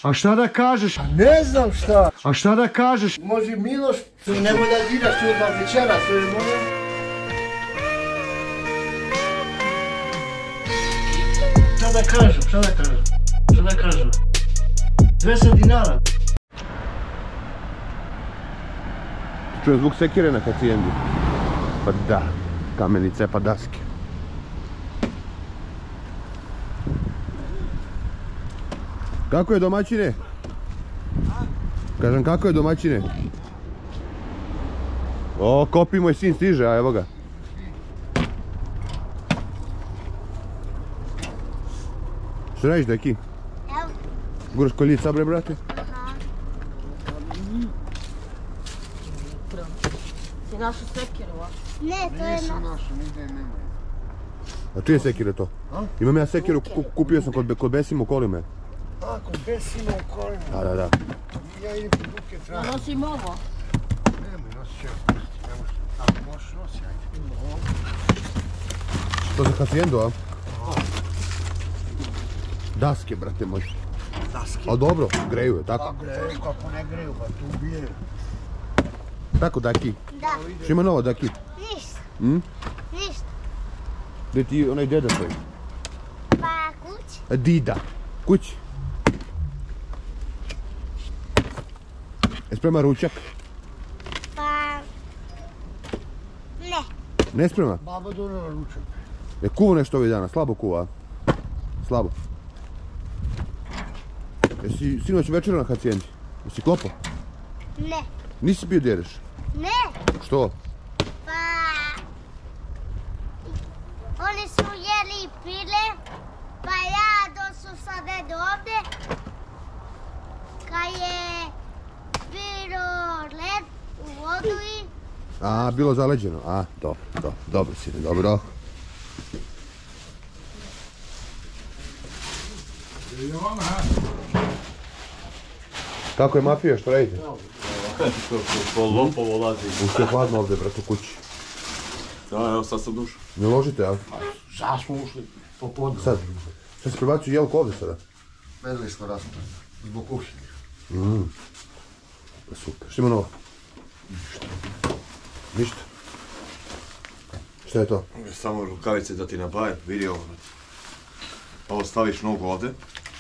A šta da kažeš? Ne znam šta. A šta da kažeš? Može Miloš, nemoj da diraš tu odmah večera, to je moje. Šta da kažem? 200 dinara. Čujem zvuk sekire na hacijendi. Pa da, kamenice pa daske. Kako je domaćine? Kažem, kako je domaćine? O, Kopi moj sin stiže, a evo ga. Što radiš, deki? Evo. Guraš koljica, bre, brate? Ti našu sekiru, a? Ne, to je Našu, nigdje nema. A čije sekire to? Imam ja sekiru, kupio sam kod Besimo Kolime. A, kod Besimo u kolima. Da. Ja idem po buke tražim. Nosim ovo. Nemoj, nosit ću ja. Ako možeš nosi, ajde. To za hacijendu, a? Daske, brate moj. Daske. A dobro, greju je, tako? A greju, kako ne greju, pa tu ubije. Tako, Daki? Da. Što ima novo, Daki? Ništa. Ništa. Gdje ti onaj deda tvoj? Pa kući? Dida. Kući. Je sprema ručak? Pa... Ne. Ne sprema? Baba donela ručak. Je kuva nešto ovih dana, slabo kuva. Slabo. Jesi sinoć večera na hacijendi? Jesi klopo? Ne. Nisi bio djedeš? Ne. Što? Pa... Oni su jeli i pile, pa ja došao sad ovdje, kad je bilo led u vodu i... A, bilo zaleđeno. A, dobro sine, dobro. Kako je mafija, što radite? Ko lopovo lazi. Ušto je hladno ovdje, brate, u kući. Da, evo sad sam dušao. Ne ložite, a? Sad smo ušli popodne. Sad? Šta se prebacuju jelko ovdje sada? Medli smo raspravili, zbog kuhinje. Pa super. Što ima novo? Ništa. Šta je to? Samo rukavice da ti nabajem, vidi ovo. Ovo staviš nogu ovdje.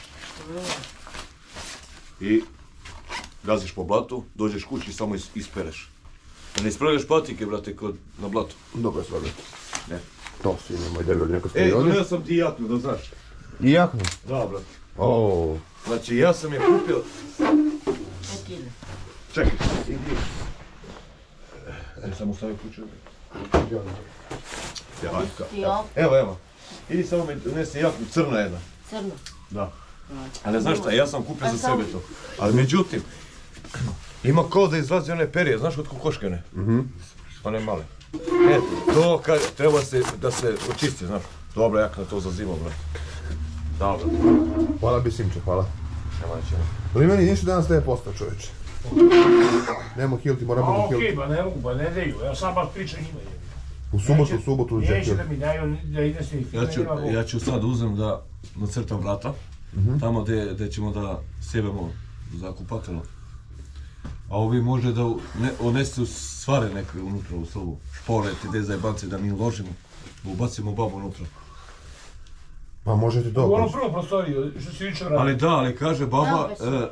I gaziš po blatu, dođeš kući i samo ispereš. Da ne ispravljaš patike, brate, na blatu. Dobra stvar, brate. Ne. To sine, moj debel, neko stoji Ej, ovdje. donio sam ti jaknu, da znaš. I jaknu? Da, brate. Ooo. Znači, ja sam je kupio... Ekile. Čekaj, idi. Samo stavim kuću. Evo. Idi samo mi donesi jaknu, crna jedna. Crno. Da. Ali znaš šta, ja sam kupio za sebe to. Ali međutim, ima kao da izlazi one perje, znaš od kokoške one? One male. To treba da se očisti, znaš. Dobra jakna to za zimu, brate. Da, brate. Hvala Bisimče, hvala. Nema neće. Ali meni ništa danas da je postao, čovječe. Nemo hilti, moram biti hilti. Okej, ba ne mogu, ba ne daju, ja sam baš pričam njima. U subotu uđe Neće hilti. da mi daju, da ide s njih. Ja ću sad uzem da nacrtam vrata, tamo gdje ćemo da sjebemo za kupatelo. A ovi može da unesu stvari neke unutra u sobu, šporeti, dezajbanci da mi uložimo, ubacimo babu unutra. Pa možete to. U onom prvom prostoriju, što si jučer radio. Ali kaže baba,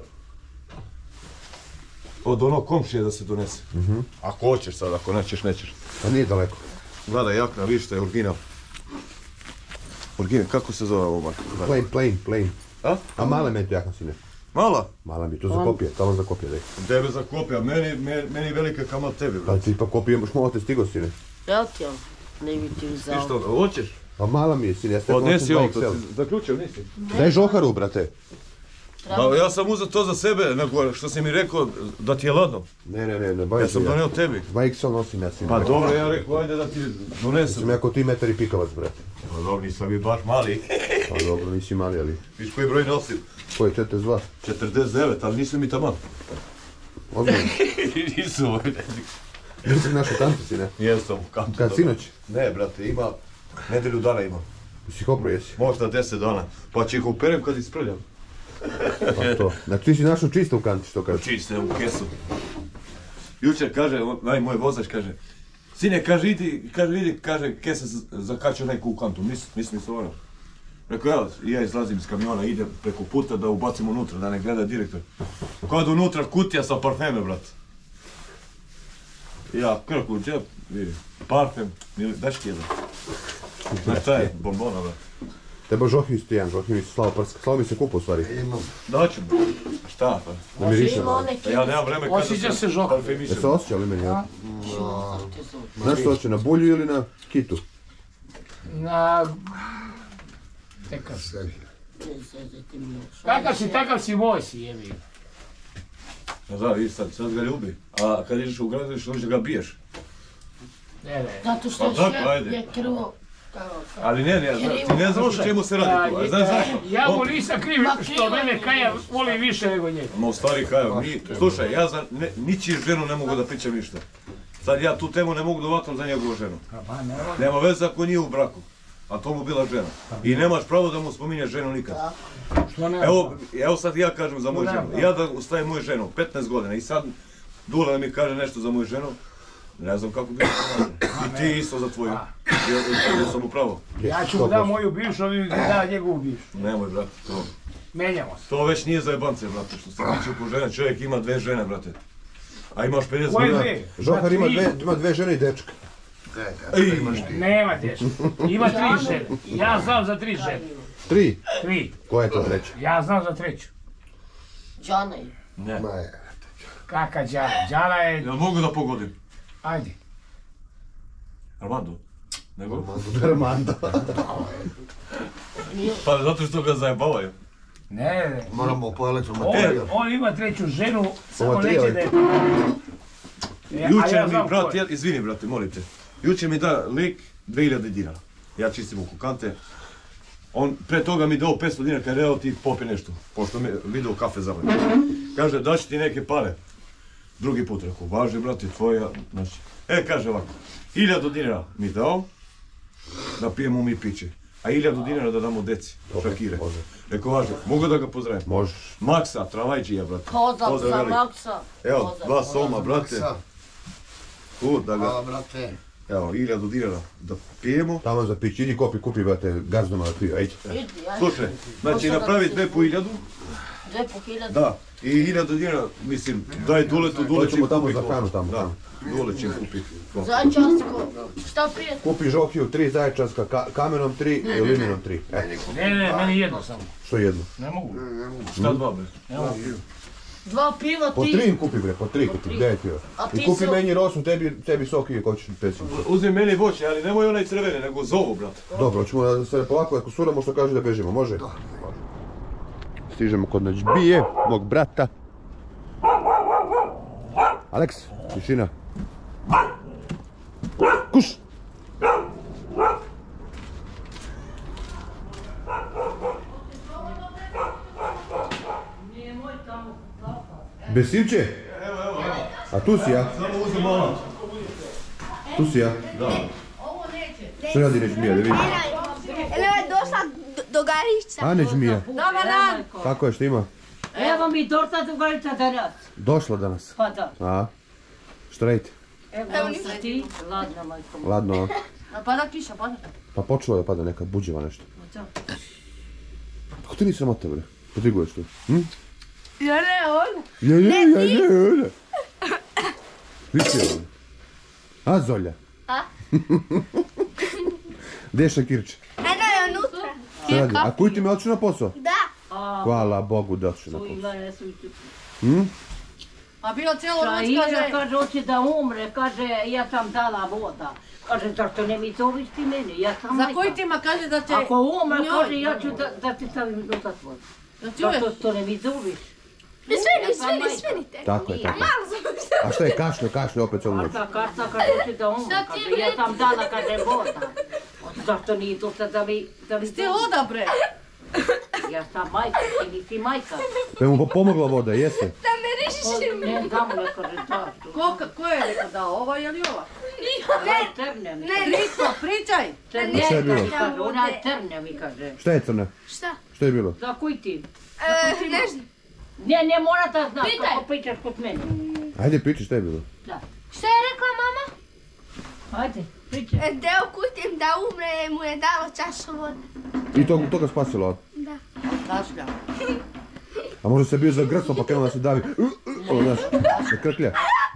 od onog komšije da se donese. Ako hoćeš sad, ako nećeš, nećeš. Pa nije daleko. Gledaj jakna, vidiš što je original. Original, kako se zove ovo? Plain. A male meni to jakna sine. Mala? Mala mi, to za kopije, tamo za kopije, daj. Tebe za kopija, meni velika kama tebi, Pa brate. ti pa kopije, možete stigo sine. Evo ti on. Ne bi ti Ti uzao. što, hoćeš? Pa mala mi je sine, ja stekam Odnesi 2 ovo, XL. zaključio nisi? Daj žoharu, brate. Pa ja sam uzeo to za sebe, nego što si mi rekao da ti je ladno. Ne, bavim Ja sam donio tebi. 2 XL nosim ja sine. Pa dobro, ja rekao, ajde da ti donesem. Sam ja ko ti metar i pikavac, brate. Pa dobro, nisam i baš mali. Pa dobro, nisi mali, ali... Viš koji broj nosim? Koji, 42? 49, ali nisam mi taman. Ozbiljno. Nisu ovo. Nisi naša tanca, sine. Jesam u kantu. Kad sinoć? Ne, brate, ima, nedelju dana ima. Si kopro jesi? Možda 10 dana. Pa će ih operem kad isprljam. Pa to. Znači ti si našao čisto u kanti, što kažeš? Čiste u kesu. Jučer kaže, moj vozač kaže, sine, kaže, vidi, kaže, kesa zakačio neku u kantu, mislim se ono. Rekao, evo, ja izlazim iz kamiona, idem preko puta da ubacim unutra, da ne gleda direktor. Kad unutra kutija sa parfeme, brat. Ja krku u džep, vidim, parfem, daš ti jedan. Znaš šta je, bombona, brat. Teba Žohi isto jedan, Žohi mi se slavo mi se kupa u stvari. Daću, šta pa? Da mirišem. Ja nemam vreme kada Osjeća se Žoha. parfemišem. Jel se osjeća li meni, ja? Znaš što hoće, na bulju ili na kitu? Na... Tekav. Kakav si moj si, jebi. Da, vidiš sad ga ljubi. A kad ideš u grad, hoćeš da ga biješ. Ne. Zato što Pa tako, ajde. je krvo. Ali ti ne znaš o čemu se radi tu. Znaš zašto? Ja mu nisam kriv što mene Kaja voli više nego njega. Ma u stvari Kaja, slušaj, ja za ničiju ženu ne mogu da pričam ništa. Sad ja tu temu ne mogu da vatam za njegovu ženu. Nema veze ako nije u braku. A to mu bila žena. I nemaš pravo da mu spominješ ženu nikad. Evo sad ja kažem za moju ženu. Ja da ostavim moju ženu, 15 godina i sad Dula mi kaže nešto za moju ženu, ne znam kako bi se I ti isto za tvoju. Ja sam upravo. Ja ću mu da moju bivšu, ali da njegovu bivšu. Nemoj, brate, to. Menjamo se. To već nije za jebance, brate, što se tiče oko žene. Čovjek ima 2 žene, brate. A imaš 50 Koje godina. dve? Žohar ima 2 žene i dečka. Nema dječka. Ima 3 žene. Ja znam za 3 žene. 3? 3. Koja je to treća? Ja znam za 3. Džana je. Ne. Kaka Džana? Džana je... Jel mogu da pogodim? Ajde. Armando? Nego? Armando. Pa zato što ga zajebavaju. Ne. Moramo po elektromaterijal. On ima 3 ženu, samo Ovo neće da je... Jučer mi, brat, izvini, brate, molim te. Jučer mi da lik 2000 dinara. Ja čistim oko kante. On pre toga mi dao 500 dinara, kad je evo ti popi nešto, pošto mi video kafe za mene. Kaže, daći ti neke pare. Drugi put rekao, važi, brate, tvoja, znači. Kaže ovako, 1000 dinara mi dao, da pijemo mi piće. A 1000 dinara da damo deci, šakire. Rekao, važi, mogu da ga pozdravim? Možeš. Maksa, travajđija, brate. Pozdrav za Maksa. Evo, 2 soma, brate. Da ga... Hvala, brate. Evo, 1000 dinara da pijemo. Tamo za pić, idi kupi, brate, gazdoma da piju, ajde. Slušaj, znači napravi 2 po 1000. 2 po 1000? Da, i 1000 dinara, mislim, daj Duletu, Dule će Hoćemo tamo kupiti. za hranu tamo. Da, Dule će kupiti. Zaječarsko. Šta pijete? Kupi Žokiju 3 zaječarska, kamenom 3 i liminom 3. Ne, meni jedno samo. Što jedno? Ne mogu. Šta 2, bre? 2 piva ti. Po 3 im kupi, bre, po 3 kupi, 9 piva. I kupi meni rosnu, tebi sok i ko ćeš pesim. Uzmi meni voće, ali nemoj onaj crvene, nego zovu, brate. Dobro, ćemo da se polako, ako suramo što kaže da bežimo, može? Stižemo kod Nađbije, mog brata. Aleks, tišina. Kuš! Besilče? A tu si ja? Samo uzmi malo. Tu si ja? Da. Što radi Neđmija, da vidim? Evo je došla do Garišća. A Neđmija, Dobar dan. kako je, što ima? Evo mi torta do Garišća danas. Došla danas. Pa da. A? Što radite? Evo sa ti. Ladna majko. Ladno, a? Pada kiša, pada. Pa počelo je da pada neka buđeva nešto. Kako ti nisi sramota, bre? Potriguješ tu? Ja ne, on. Ne. Vidi je on. A, Zolja? A? Gdje je Šakirče? Eno je unutra. Što radi? A kuj ti me otišu na posao? Da. Hvala Bogu da otišu na posao. A bilo cijelo noć, kaže, hoće da umre, kaže, ja sam dala voda. Kaže, zašto ne mi zoveš ti mene, ja sam za majka. koji ti ma kaže da će... Ako umre, kaže, ja ću da ti stavim u zatvor. Zašto to ne mi zoveš? Svinite. Tako je, tako je. A šta je kašlje opet cijelu noć? Karta kaže, hoće da umre, kaže, ja sam dala, kaže, voda. Zašto nije to sad da mi Ti luda bre! Ja sam majka, ti nisi majka. Pa je mu pomogla voda, jeste? Ne, damo ne kaže da. Ko je rekao da, ova ili ova? Ona je crnja mi kaže. Kriko, pričaj! Šta je bilo? Ona je crnja mi kaže. Šta je crna? Šta? Što je bilo? Za koji ti? Ne znam. Ne mora da znaš kako pričaš kod mene. Ajde, pričaj šta je bilo. Šta je rekla mama? Ajde, pričaj. Da ukutim da umre mu je dalo čašu vode. I to ga spasilo? Da. Kašlja. A možda se bio zagrcao pa krenuo da se davi. Ovo znaš, da krklja.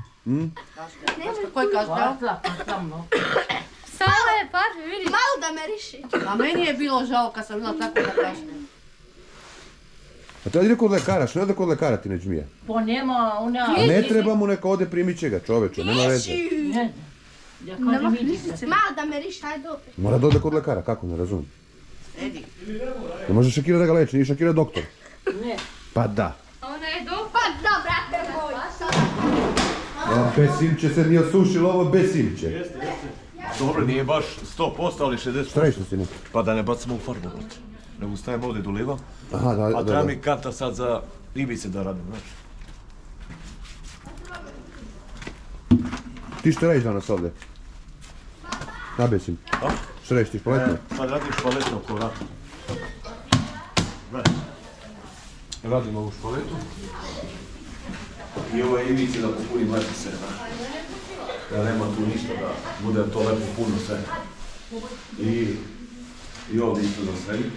Ko je kašljao? Hvala, samo. Samo je parfum, vidi. Malo da me riši. A meni je bilo žao kad sam bila tako da kašljam. A to ide kod lekara, što ne da kod lekara ti ne džmija? Po nema ona... A ne treba mu neka ode primit će ga čoveče, nema veze. Ne znam. Ja kažem vidi se. Malo da me riši, ajde opet. Mora da ode kod lekara, kako, ne razumijem. Edi. Ne može Šakira da ga leči, nije Šakira doktor. Ne. Pa da. Ona je dobro. Pa da, brate moj. Bez simče se nije osušilo ovo bez simče. Dobro, nije baš 100%, ali 60%. Šta reći si ne? Pa da ne bacimo u farbu, brate. Nego stavim ovdje dolivam, Aha, da. a treba mi kanta sad za ivice da radim, znaš. Ti što radiš danas ovdje? Nabesim. A? Što radiš ti špaletno? Sad radim špaletno oko vrata. Radim ovu špaletu. I ove ivice da popunim lepo sve, znaš. Da nema tu ništa, da bude to lepo puno sve. I ovdje isto za srednji.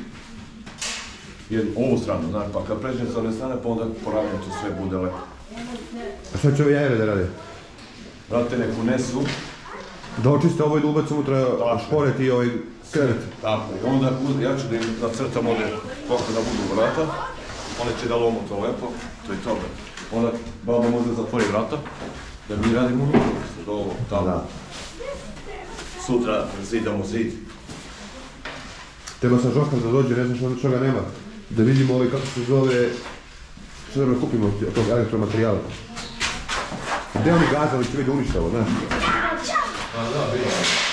Ovu stranu, znaš, pa kad pređem sa one strane, pa onda poravljam to sve bude lepo. A šta će ove jajeve da rade? Brate, nek unesu. Da očiste ovo i da ubacim unutra šporet i ovaj krevet. Tako, i onda ja ću da im nacrtam ovdje koliko da budu vrata. One će da lomu to lepo, to je to. Onda baba može zatvori vrata, da mi radimo do ovo, tamo. Sutra zidamo zid. Treba sam Žokan da dođe, ne znam što ga nema. Da vidimo ovaj kako se zove, što da kupimo od tog elektromaterijala. Gdje oni gazali će vidi uništavo, znaš? Pa da, vidim.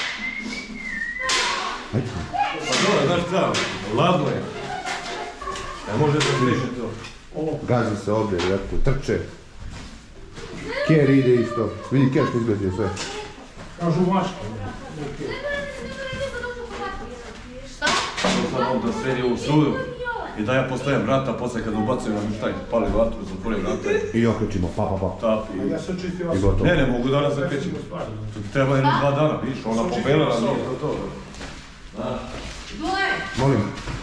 Ajde. Pa dobro, znaš šta, ladno je. Ne može da griše to. Gazi se ovdje, vjerojatno, trče. Ker ide isto. Vidi Ker što izgleda sve. Kažu maške. To sam onda sredio u struju i da ja postavim vrata, poslije kad ubacujem nam šta, pali vatru, zatvorim vrata I okrećimo, pa. tap i... Ja sam čistio I gotovo. Ne mogu danas da krećemo. Treba jedno 2 dana, vidiš, ona pobelila nije to. Molim.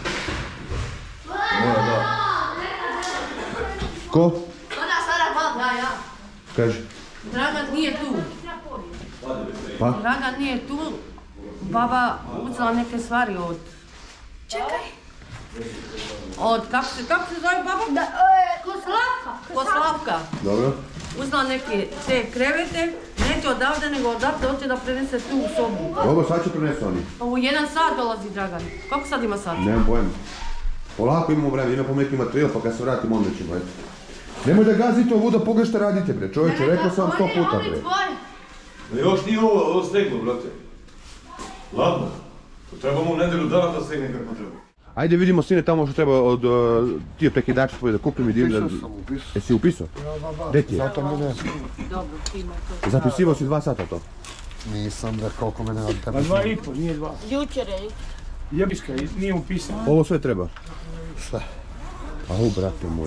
Mora da. Ko? Ona sada baba, ja. Kaži. Dragan nije tu. Pa? Dragan nije tu. Baba uzela neke stvari od... Čekaj. Od, kako se zove baba? Kod Slavka. Dobro. Uzela neke te krevete, neće odavde nego odavde, hoće da prenese tu u sobu. Dobro, sad će prinesu oni. Pa u 1 sat dolazi Dragan. Koliko sad ima sat? Nemam pojma. Polako imamo vremena, ima neki materijal pa kad se vratimo onda ćemo, eto. Nemoj da gazite ovu da pogledaj šta radite bre, čovječe, rekao sam vam 100 puta bre. Još nije ovo steglo, brate. Ladno. Trebamo u nedelju dana da stegne kako treba. Ajde vidimo sine tamo što treba od tije prekidača tvoje da kupim i dim da... Upisao. Jesi upisao? Gdje ti je? Zato mi ne. Dobro, ima to. Zapisivao si 2 sata to? Nisam da koliko mene od Pa tebe. 2,5, nije 2. Jučer je. Jebiska, nije upisano. Ovo sve treba? Sve. Au, brate moj.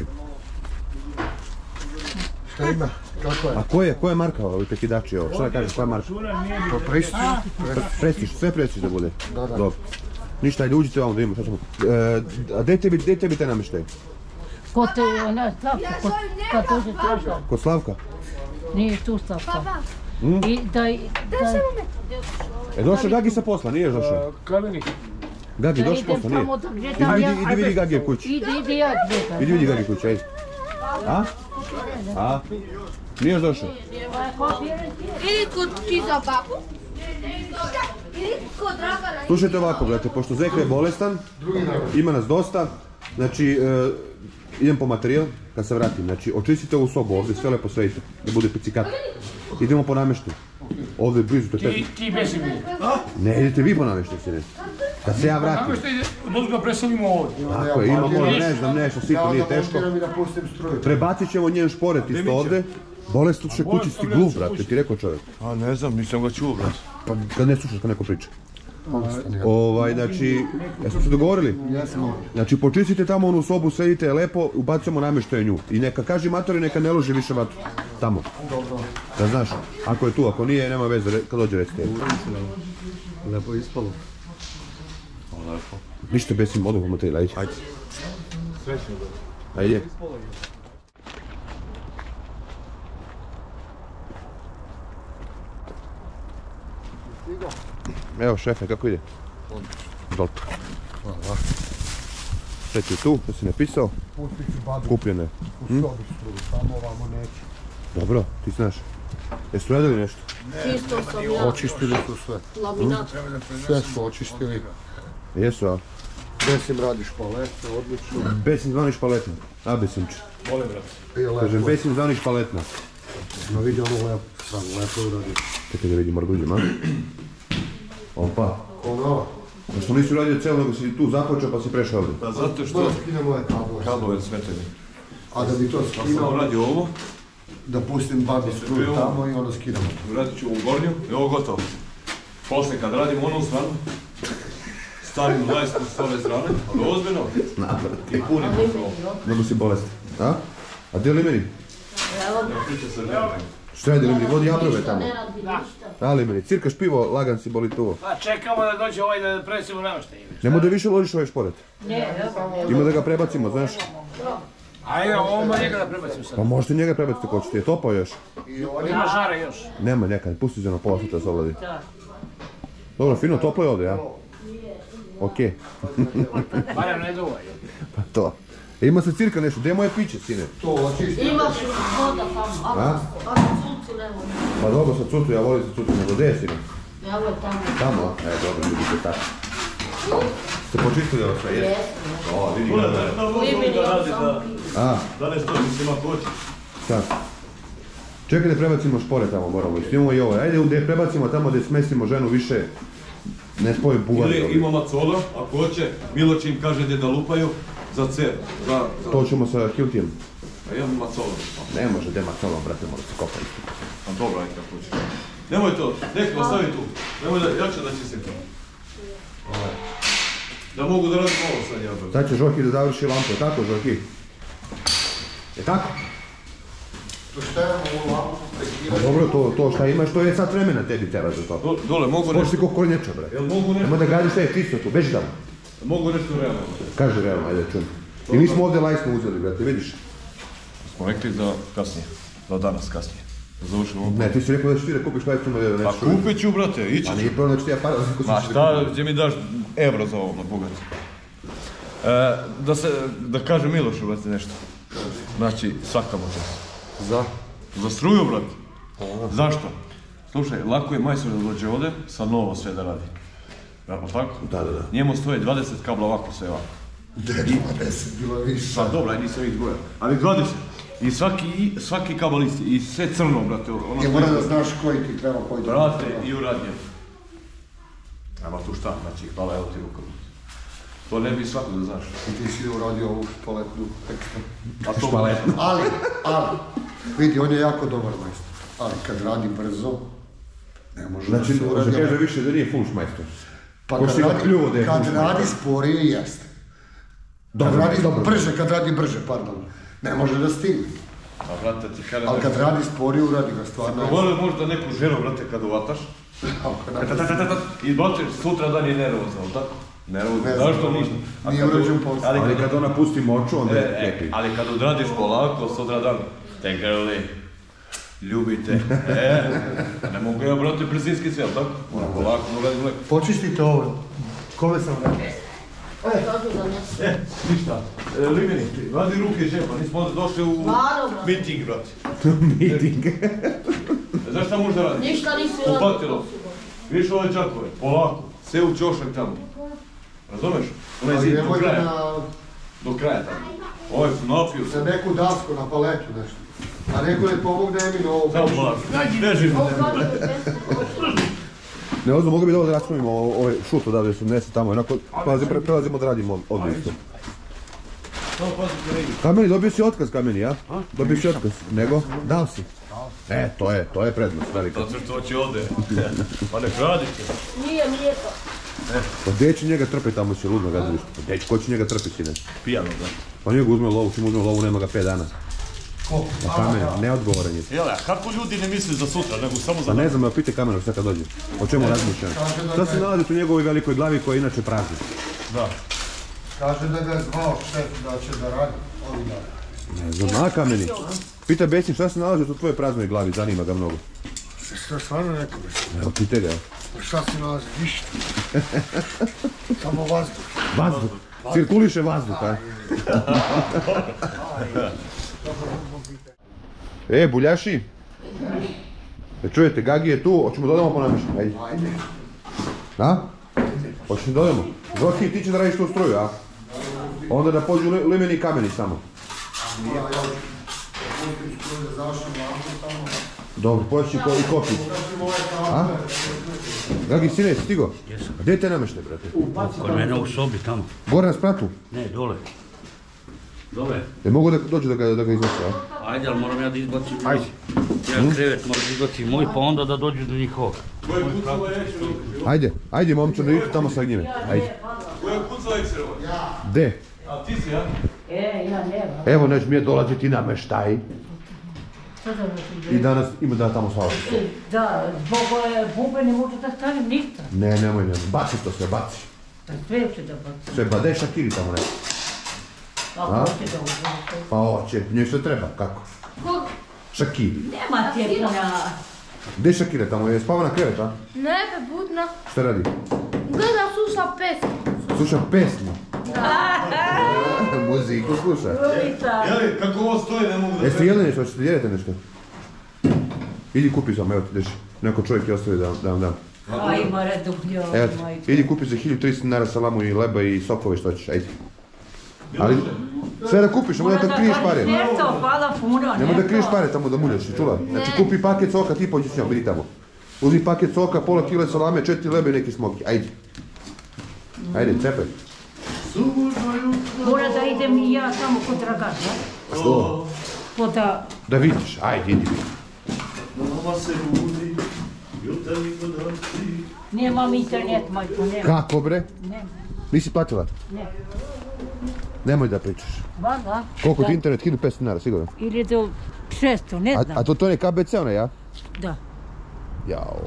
Šta ima? Kako je? A koja je marka ovi prekidači ovo? Šta da kažeš, koja je marka? Šura nije To pristiš? Prestiž, sve prestiž da bude? Da. Dobro. Ništa, ajde uđite vamo da vidimo šta ćemo. A gdje tebi te namještaj? Kod ona Slavka, kad dođe Slavka. Kod Slavka? Nije tu Slavka. I daj... Došao Gagi sa posla, nije došao? Kameni. Gagi, došao s posla, nije? Idi vidi Gagi kući. Idi ja gledam. Idi vidi Gagi kući, ajde. A? Nije još došao? Ili kod ti za babu. Ili kod Dragana. Slušajte ovako, brate, pošto Zeka je bolestan, ima nas dosta, znači, idem po materijal, kad se vratim, znači, očistite ovu sobu ovdje, sve lepo sredite, da bude picikat. Idemo po namještaj. Ovdje blizu, to je Ti besi mi. Ne, idete vi po namještaj, sine. Kad se ja vratim. Kako ste dok ga preselimo ovdje? Tako je, imamo, ne znam, nešto, sitno, nije teško. montiram i da pustim struju. Prebacit ćemo njen šporet isto ovdje. Bolest će kući sti gluv, brate, ti rekao čovjek. A ne znam, nisam ga čuo, brate. Pa kad ne slušaš kad neko priča. Znači, jesmo se dogovorili? Znači, počistite tamo onu sobu, sedite lepo, ubacujemo namještaj nju. I neka kaži matori, neka ne loži više vatru. Tamo. Da znaš, ako je tu, ako nije, nema veze, kad dođe recite. Lepo ispalo. Ništa besim, odoh u motel, ajde. Ajde. Ajde. Evo šefe, kako ide? Dobro. Hvala. Sve ti je tu, da si napisao? Pustit ću babi Kupljeno je. u sobi struju, samo ovamo neću. Dobro, ti znaš. Jesu radili nešto? Čisto sam ja. Očistili su sve. Laminat. Sve su očistili. Jesu, a? Besim radiš palete, odlično. Besim zvaniš paletna. A, Besimče. Molim, brate. I Kažem, lepo. Besim zvaniš paletna. No vidi ono lepo, stvarno lepo uradiš. Čekaj da vidim, moram uđem, a? Opa. Ko nova? Zašto nisi uradio celo, nego si tu započeo pa si prešao ovdje? Pa zato što Što skinem ove kablove. kablove smetaju. A da bi to Sam skinao, radio ovo, da pustim babi struju tamo i onda skinamo. radit ću u gornju i ovo gotovo. Poslije kad radim onu stranu, stavim lajsku s ove strane, ali ozbiljno, i punim ovo. Mnogo si bolestan. A? A gdje je limeni? Priča se vremena. Šta je limeni? Vodi jabrove tamo. Ne radi ništa. A, limeni, cirkaš pivo, lagan si, boli tuvo. Pa čekamo da dođe ovaj da presimo namještaj. Nemoj da više ložiš ovaj šporet. Ne, Ima da ga prebacimo, znaš? Ajde, ovo njega da prebacim sad. Pa možete njega prebaciti ako ćete, je topao još. Ima žara još. Nema nekad, pusti se na pola sutra se obladi. da. Dobro, fino, toplo je ovdje, ja? Okej, Barem ne duvaj. pa to. Ima se cirka nešto, gdje je moje piće, sine? To očisti. Imaš voda tamo, A? ako cucu ne može. Pa dobro, sa cutu, ja volim sa cutu, nego gdje je, sine? Evo je tamo. Tamo, a? Dobro, ljubite tako. Ste počistili ovo sve, jes? O, vidi ga da. Limeni ja sam piju. A, Da ne stoji, mislim ako hoće. sad. Čekaj da prebacimo špore tamo, moramo ići. Imamo i ovo, ajde gdje prebacimo tamo gdje smestimo ženu više, ne spojim buvati. Ili ima macola, ako hoće, Miloć im kaže gdje da lupaju, za cer. To ćemo sa Hiltijem. A ja imam macola. Ne može, gdje macolom, brate, mora se kopati. A dobro, ajde kako hoće. Nemoj to, neko ostavi tu. Nemoj da, ja ću da će se to. Da mogu da radim ovo sad ja. Sad će Žoki da završi lampu, je tako Žoki? Je tako? To šta je ovo lampu Pa prekirati? dobro, to šta imaš, to je sad vremena tebi treba za to. Dole, mogu Možeš ti nešto, ko kornječa, bre. jel mogu nešto, Nemoj da gradiš šta je čisto tu, beži tamo. mogu nešto realno. Kaži realno, ajde čujem. I nismo ovdje lajsno uzeli, brate, vidiš? Smo rekli za kasnije, za danas kasnije. Da završimo ovo. Ne, ti si rekao da ćeš ti da kupiš lajsno, da Pa nešto. kupit ću, brate, ići A ću. nije problem da ću ti ja para za Ma šta, gdje mi daš evro za ovo, na bogat. Da kažem Milošu, brate, nešto. Znači, svaka može. Za struju, brate. Zašto? Slušaj, lako je majstor da dođe ovdje, sa novo sve da radi. Jel' tako? Da. Njemu stoje 20 kabla ovako, sve ovako. 20 bilo više. Pa dobro, aj nisam ih zbrojao. Ali 20. I svaki kabel isti, i sve crno, brate. Ono Ja moram da znaš koji ti treba, koji ti brate, i uradnje. Ama tu šta, znači, hvala, evo ti rukom. To ne bi svako da znaš. I ti si uradio ovu špaletnu ekstra. A to Špaletno. Ali, vidi, on je jako dobar majstor. Ali kad radi brzo, ne može Znači, da se uradi. može kaže više da nije full šmajstor. Pa Ko kad si ga pljuo da je kad full radi majstor. sporije, jeste. Dobro, Kad radi brže, pardon. Ne može da stigne. A brate, ti kažem Ali kad radi sporije, uradi ga stvarno. Govorio možda neku ženu, brate, kad uvataš. I brate, sutra dan je nervozan, ali tako? Nervozan, Ne znam, zašto ništa? A nije kad u- urađen posao. Ali kad ona pusti moču, onda je lijepi. ali kad odradiš polako, sutra dan, te grli, ljubite, ne mogu ja, brate, brzinski sve, ali tako? Moram polako, moram raditi leko. Počistite ovo. Kome sam rekao? Kažu da ne. Ništa, Limeni, vadi ruke iz džepa, nismo onda došli u Naravno. meeting, brate. Meeting. Znaš šta možda radiš? Ništa nisi Upatilo. Vidiš ove čakove, polako, sve u čošak tamo. Razumeš? Onaj Ali zid do nemojte kraja, na do kraja tamo. Ovaj su napio se. neku dasku, na paletu nešto. A neko ne pomogne Eminu ovo. Samo polako, beži mu. Ne, ozno, mogu bi da ovo da raspravimo ovaj šut odavde su nese tamo, onako prelazimo da radimo ovdje isto. Samo pazite ne idu. Kameni, dobio si otkaz, Kameni, ja? Dobio si otkaz. Nego? Dao si. To je prednost velika. Zato što hoće ovdje. Pa nek radite. Nije to. Pa gdje će njega trpe tamo će ludno gradilište? Pa gdje će, ko će njega trpe sine? Pijano, da. Pa njega uzme lovu, čim uzme lovu nema ga 5 dana. Ko? Pa Kamen, neodgovoran je. Jel, a kako ljudi ne misle za sutra, nego samo za... Pa ne znam, evo pitaj Kamenog sad kad dođe. O čemu razmišljam? Šta se nalazi u njegovoj velikoj glavi koja je inače prazna? Da. Kaže da ga je zvao šef da će da radi ovih dana. Ne znam, a Kameni? Pita Besin šta se nalazi u tvojoj praznoj glavi, zanima ga mnogo. Što stvarno neka me? Evo, pitaj ga. Šta se nalazi? Ništa. Samo vazduh. Vazduh. Cirkuliše vazduh, a? Buljaši. Čujete, Gagi je tu, hoćemo dodamo po namještu, ajde. A? Hoćemo dodamo? Zoki, ti će da radiš tu struju, a? Onda da pođu limeni i kameni samo. Dobro, poći i kopi. A? Gagi, sine, jesi stigo? Jesam. A gdje te namještaj, brate? Kod mene u sobi tamo. Gore na spratu? Ne, dole. Dole. Mogu da dođu da ga iznose, a? Ajde, ali moram ja da izbacim. Ajde. Ja krevet moram da izbacim moj, pa onda da dođu do njihova. Ajde, momče, da idete tamo sa njime. Ajde. Ko je kucao ekserovo? Gde? A ti si, ja? Ja nemam. Evo, neće mi je dolaziti namještaj. I danas ima da tamo svašta. Da, zbog bube ne može da stavim ništa. Nemoj, baci to sve, baci. Sve će da baci. Sve, ba daj Šakiri tamo ne. Ako hoće da uzme. Pa hoće, njoj sve treba, kako? Šakiri. Nema tjepuna. Gdje je Šakira tamo, je spava na krevet, a? Ne, budna. Šta radi? Gleda, sluša pesmu. Sluša pesmu. Muziku sluša. Jeli, kako ovo stoji, ne mogu da... Jeste jeli nešto, hoćete dijelite nešto? Idi kupi sam, evo ti deš. Neko čovjek je ostavio da vam dam. A ima redubljo. Evo ti, idi kupi za 1300 dinara salamu i leba i sokove što ćeš, ajde. Ali, sve da kupiš, nemoj da kad kriješ pare. Nešto, hvala puno. Nemoj da kriješ pare tamo da muljaš, čula? Znači kupi paket soka, ti pođi s njom, vidi tamo. Uzmi paket soka, pola kile salame, 4 lebe i neki smoki, ajde. Ajde, cepaj. Mora da idem i ja samo kod Dragaša. Što? Da vidiš, ajde, idi vidi. Nemam internet, majko, nemam. Kako bre? Nemam. Nisi platila? Ne. Nemoj da pričaš. Vada. Koliko ti internet? 1500 dinara, sigurno? Ili do 600, ne znam. A to je KBC ona, ja? Da. Jao.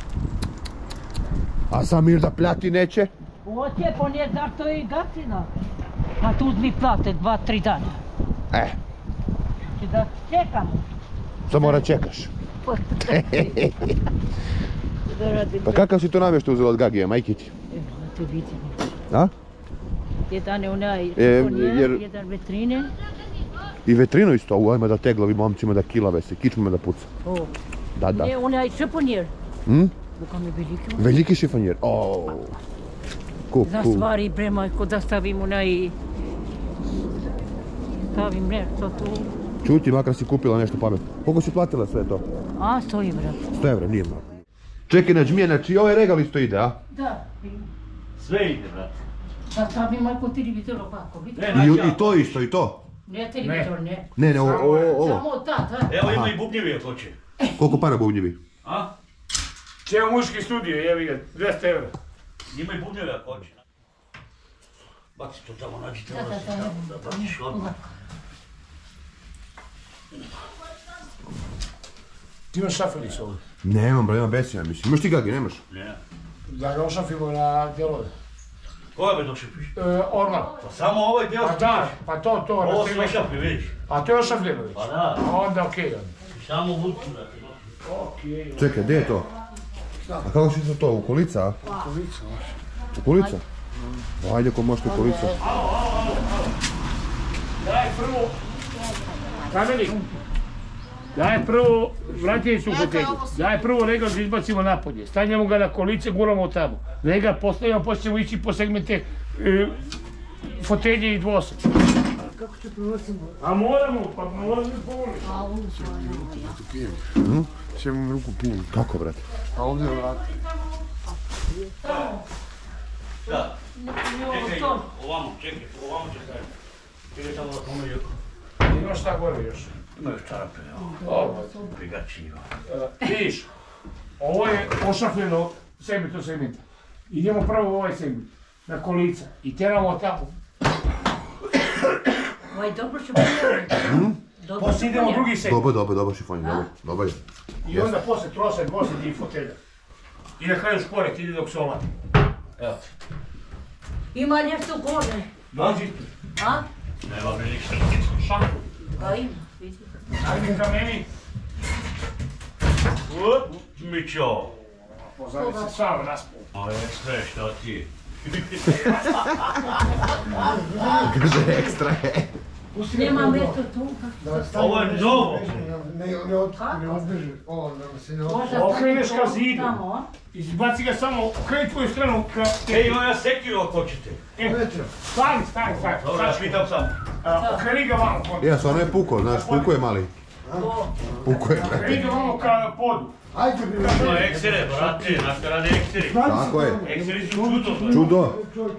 A Samir da plati neće? Hoće, pa ne zašto je i gasina. Pa tu mi plate 2-3 dana. Če da čekam. Samo mora čekaš. Pa kakav si to namještaj uzela od Gagija, majke ti? To vidimo. A? Jedan je onaj šponjer, jedan vetrine. I vetrinu isto, ovo ima da teglavi momcima da kilave se, kičmima da puca. Da. Ne, onaj šponjer. Boga mi veliki. Veliki šifanjer, Za stvari bre majko da stavim onaj... Stavim nešto tu. Čuti, makar si kupila nešto pametno. Koliko si platila sve to? 100 evra. 100 evra, nije malo. Čekaj, Nađmije, znači ovaj regal isto ide, a? Da. Sve ide, brate. Da stavim majko televizor ovako, vidiš? I to isto, i to? Ne televizor, ne. Ne, ovo. Samo ta. Evo ima i bubnjevi ako hoće. Koliko para bubnjevi? A? Cijel muški studio, jevi ga, 200 evra. Ima i bubnjevi ako hoće. Baci to tamo, nađite ovo Da. da baciš odmah. Ti imaš šafelić ovdje? Nemam, bro, imam besija, mislim. Imaš ti Gagi, nemaš? Ne. Da ga ošafimo na dijelove. Koga bi došafiš? Orlan. Pa samo ovaj dio. Pa da, pa to. Ovo sve šafi, vidiš. A to je ošafljeno već? Pa da. A onda okej. Samo vucu da ti. Okej. Čekaj, gdje je to? A kako si to, u kolica, a? U kolica? Ajde, ko možete u kolica. Daj prvo... Kameni. Daj prvo, vratite se u fotelju. Daj prvo regal da izbacimo napolje. Stanjamo ga na kolice, guramo tamo. Regal postavljamo, poslije ćemo ići po segmente fotelje i dvosed. Kako ću prolazimo? A moramo, pa moramo pomoći. Sve mu ruku pijem. Kako, brate? A ovdje vrati. Da. Čekaj, ovamo čekaj. Čekaj samo da pomeri. Ima šta gore još? Ima još čarape, Ovo. Prigačiva. Vidiš, ovo je ošafljeno segment od segmenta. Idemo prvo u ovaj segment, na kolica. I teramo tamo. Ovaj dobro će pojeli. Poslije idemo u drugi segment. Dobro, šifonj, dobro je. I onda posle troset, gositi i fotelja. I na kraju šporet, ide dok se omati. Evo. Ima nešto kože. Dođi. A? Nema mi ništa. Šanku. Da ima, vidi. Ajde ka meni. Mićo. Pozdravi se sam raspao. Ovo je sve što ti. Kaže ekstra je. Nema mjesto tu. Ovo je novo. Ne odbeže. Okreneš ka zidu. Izbaci ga samo, okreni tvoju stranu ka... Ej, imam ja sekiru ako hoćete. Stani. Dobro, ja pitam sam. Okreni ga malo. Ja, stvarno je puko, znaš, puko je mali. Puko je, brate. Okreni ga malo ka podu. To je eksere, brate, znaš kada rade ekseri. Tako je. Ekseri su čudo. Čudo.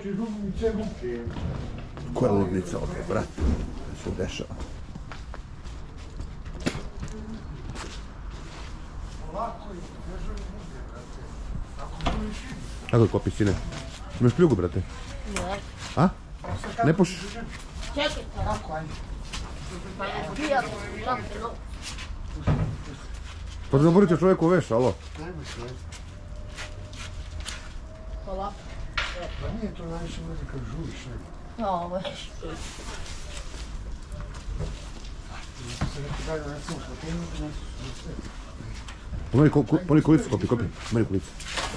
Koja ludnica ovdje, brate. Što se dešava? Kako je kopi, sine? Imaš pljugu, brate? Ne. A? Ne pušiš? Čekaj, tako, ajde. Pijamo, zapilo. Pa zaborite čovjeku veš, alo? Polako. Pa nije to najviše može kad žuliš, nego. Ovo je. Pomeri kulicu, kopi. Pomeri kulicu.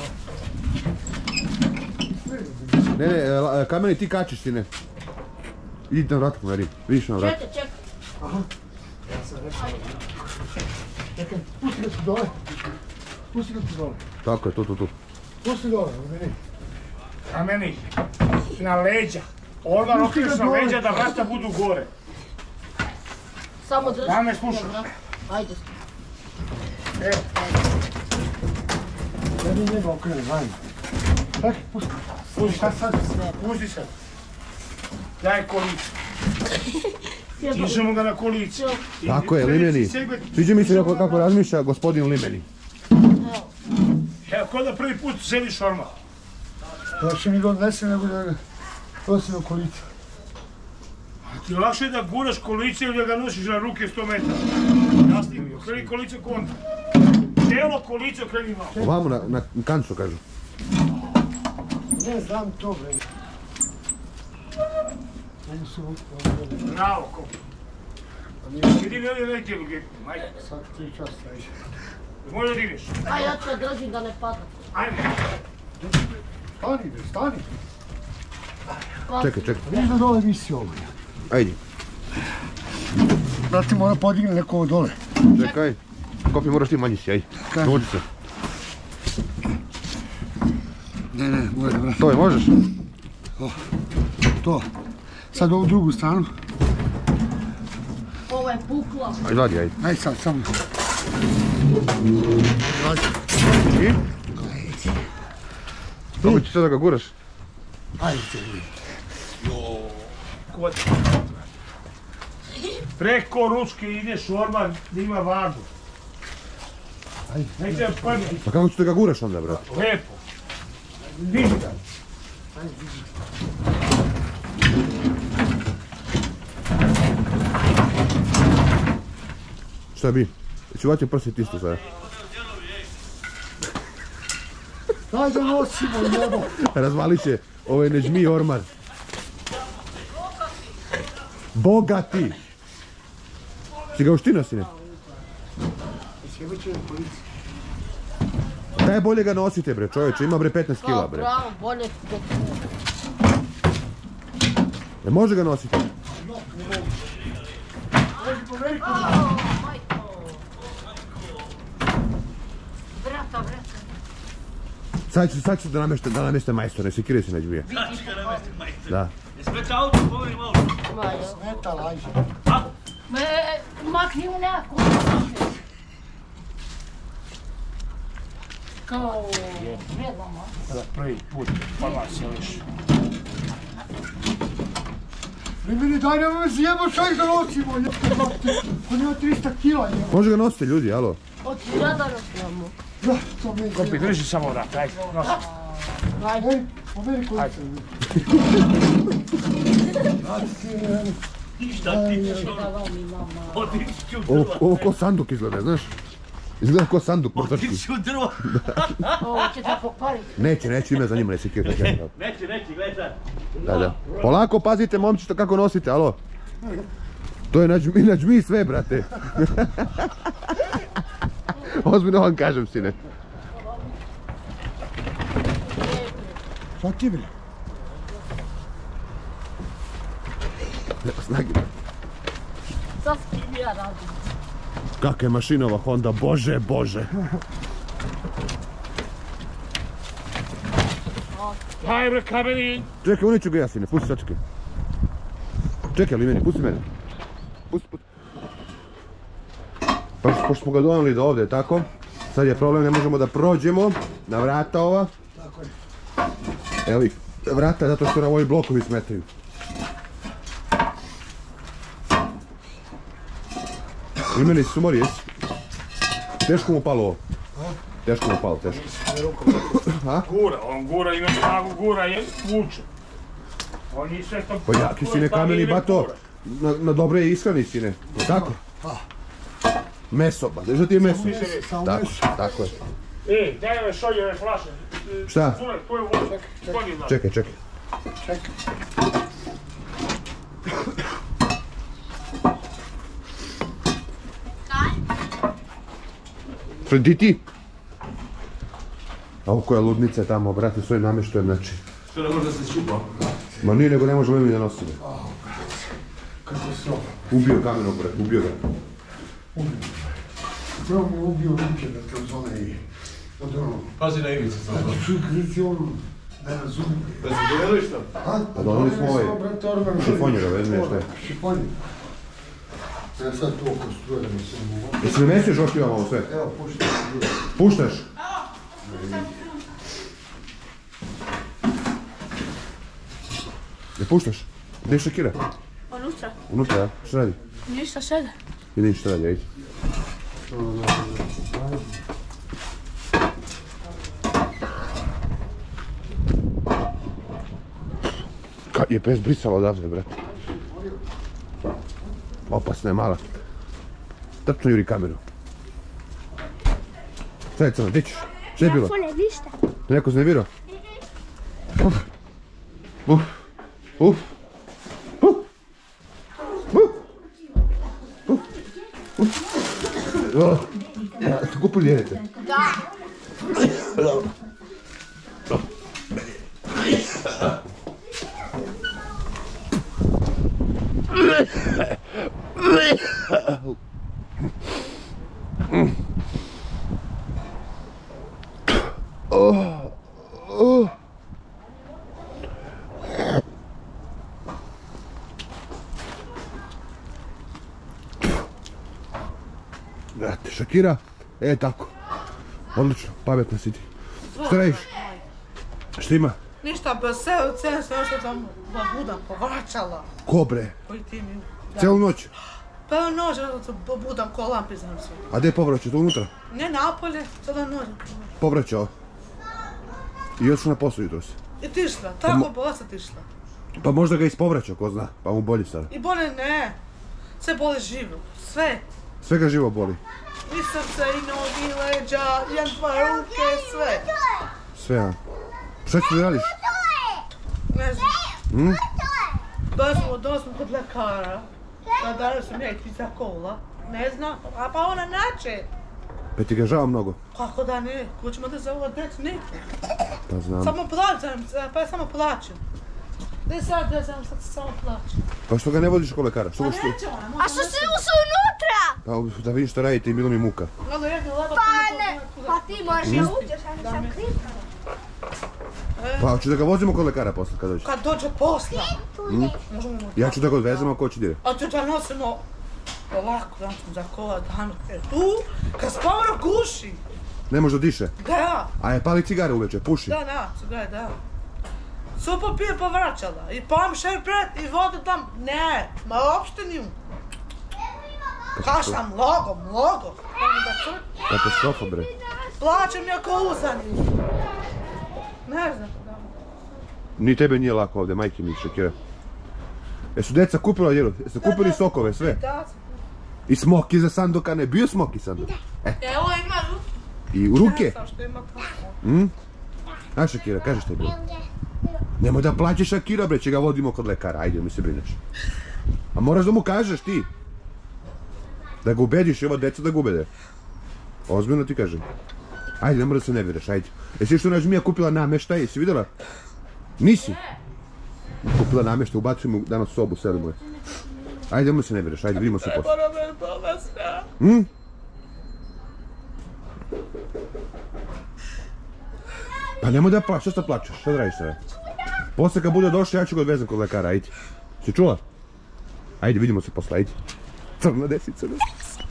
Ne, kameni ti kačiš, sine. Idite na vrat, pomeri. Vidiš na vrat. Čekaj. Ja sam rekao. Čekaj, pusti ga tu dole. Pusti ga tu dole. Tako je, tu. Pusti dole, u meni. A meni, na leđa. Orman okreneš na leđa da vrata budu gore. Samo drži. Da me slušaj. Ajde. Evo. Ja bi njega okrenem, ajde. Čekaj, pusti. Pusti sad. Pusti sad. Daj kolicu. Dižemo ga na kolicu. Tako je, limeni. Sviđa mi se kako razmišlja gospodin Limeni. Evo, ko da prvi put sedi šorma. Lakše mi ga odnese nego da ga nosim u kolicu. Ti lakše da guraš kolice ili da ga nosiš na ruke 100 metara. Jasni, okreni kolice kontra. Cijelo kolice okreni malo. Ovamo na kancu, kažu. Ne znam to, bre. Bravo, ko. Idi mi ovdje neki luge. Ajde. Sad 3 časa, ajde. Može da digneš. Aj, ja te držim da ne pada. Ajde. Stani. Čekaj. Vidiš da dole visi ovo. Ajde. Brate, mora podigne neko ovo dole. Čekaj. Kopi, moraš ti manji si, ajde. Dođi se. Ne, bude, brate. To je, možeš? To. Sad ovu drugu stranu. Ovo je puklo. Ajde. Ajde sad, samo. I? Kako ćeš sad da ga guraš? Ajde. Preko ručke ideš Orman da ima vagu. Neće prvi. Pa kako ćeš da ga guraš onda, brate? Lepo. Diži ga. Šta bi? Ću vaćem prsit isto sada. Daj da nosimo, jebo. Razvalit će ovaj Nežmi Ormar. Bogati! Si ga uština, sine? Daj bolje ga nosite, bre, čovječe, ima bre 15 kila, bre. Bravo, bolje. Može ga nositi? Vrata. Sad ću da namjeste majstor, ne sekiraj se Nežmije. Sad ću ga namestim majstor. Da. Smeta auto, pomeri malo. Smeta, laži. Makni u neku. Kao vedoma. Kada prvi put pala seliš. Meni daj nema me zjebo čovjek da nosimo, jebo. On ima 300 kila, jebo. Može ga nositi ljudi, alo? Od 1000 nosimo. Da, to mi je Kopi, zjebo. drži samo vrat, ajde, nosi. Ajde. Pomeri koji se. Šta ti ćeš ono? Ovo ko sanduk izgleda, znaš? Izgleda ko sanduk mrtvački. Otići u drvo. Ovo će da pokvariti. Neće, ima za njima neće kjeta. Neće, gledaj sad. Da. Polako, pazite momči što kako nosite, alo. To je nađmi sve, brate. Ozbiljno vam kažem, sine. Šta ti bre? Nema snagi, brate. Sad s kim ja radim. Kakva je mašinova Honda, bože. Haj bre, kameni. Čekaj, uniću ga ja, sine, pusti sačekaj. Čekaj, li meni, pusti mene. Pusti. Pošto smo ga donali do ovdje, tako? Sad je problem, ne možemo da prođemo na vrata ova. Tako je. Evo ih, vrata, zato što nam ovi blokovi smetaju. Imeni sumori, jesi? Teško mu palo ovo. Teško. On gura, ima snagu gura, je vuče. On je sve to... Pa jaki sine kameni, bato, na dobre ishrani sine, tako? Meso, ba, drža ti je meso. Tako je. Daj ove šoljeve flaše. Šta? Tu je voda. Čekaj. Di ti? A ovo koja ludnica je tamo, brate, svojim namještajem, znači. Što ne može da se šupa? Ma nije, nego ne možemo mi da nosimo. Katastrofa. Ubio kamenog, brate, ubio ga. Prvo mi je ubio ruke da kroz onaj... od ono... Pazi na ivicu sam. Da ću kriti ono... da razumije. Da se doveli što? Pa donali smo ovaj šifonjera, vezme šta je. Šifonjera. Ja sad to konstruiram se ne mogu. Jesi mi mesiš oštivamo ovo sve? Evo, puštam. Puštaš? Ne puštaš? Gdje je Šakira? Unutra. Unutra, ja? Šta radi? Ništa sede. Vidim šta radi, ajde. Kad je pes brisala odavde, brate. Opasna je mala. Trčno juri kameru. Šta je crno, gdje ćeš? Šta je bilo? ništa. Te neko znervirao? Ste kupili jedete? Da. Brate, Šakira, tako. Odlično, pametna si ti. Šta radiš? Šta ima? Ništa, pa sve što sam budam povraćala. Ko bre? Koji ti mi... Cijelu noć? Pa noć, budam ko lampi znam sve. A gdje je povraćao? To unutra? Ne napolje, sada noć. Povraćao. I otišao na posao jutros. I ti išla, tako bolest ti išla. Pa možda ga ispovraćao, ko zna, pa mu bolji sada. I boli ne, sve boli živo, sve. Sve ga živo boli. I srce, i nogi, i leđa, i dva ruke, sve. Sve, a? Šta ćeš da radiš? Ne znam. Došli kod lekara. Da danas su mječica kola. Ne znam, a pa ona nače. Pa ti ga žao mnogo? Kako da ne, ko ćemo da za ovo djeci ne. Pa znam. Samo plaćam, pa ja samo plaćam. Ne sad, samo plaćam. Pa što ga ne vodiš kod lekara? Pa neće ona. A što se usu unutra? Pa da vidiš što radite i bilo mi muka. Pa ti možeš da uđeš, ja nisam kriva. Pa hoću da ga vozimo kod lekara posle kad dođe. Kad dođe posla. Ja ću da ga odvezemo, ko će dire? A ću da nosimo ovako, znači za kola danu. Tu, kad spavno guši. Ne može da diše? Da. A je pali cigare uveče, puši? Da. Supo pije pa vraćala. I pam šerpret i vodu tam. Ne, ma uopšte nju. Kašla mnogo. Katastrofa bre. Plaćam ja ko uzani. Ne znam da. Ni tebe nije lako ovdje, majke mi Shakira. Jesu djeca kupila jelu? Jesu kupili sokove, sve? Da. I smoki za Sandoka, ne bio smoki Sandok? Evo ima I u ruke? Sam što ima tako. A Shakira, kaži šta je bilo? Nemoj da plaćeš Shakira, bre, će ga vodimo kod lekara, ajde mi se brineš. A moraš da mu kažeš ti. Da ga ubediš i ova djeca da ga ubede. Ozbiljno ti kažem. Ajde, ne mora da se ne vjereš, ajde. Jesi što Nažmija kupila namještaj, jesi vidjela? Nisi? Kupila namještaj, ubacujemo danas sobu, selimo je. Ajde, ne mora se ne vjereš, ajde, vidimo se posle. Pa nemoj da plaćeš, šta plaćeš, šta da radiš sada? Posle kad bude došao, ja ću ga odvezem kod lekara, ajde. Si čula? Ajde, vidimo se posle, ajde. Crna desica, ne?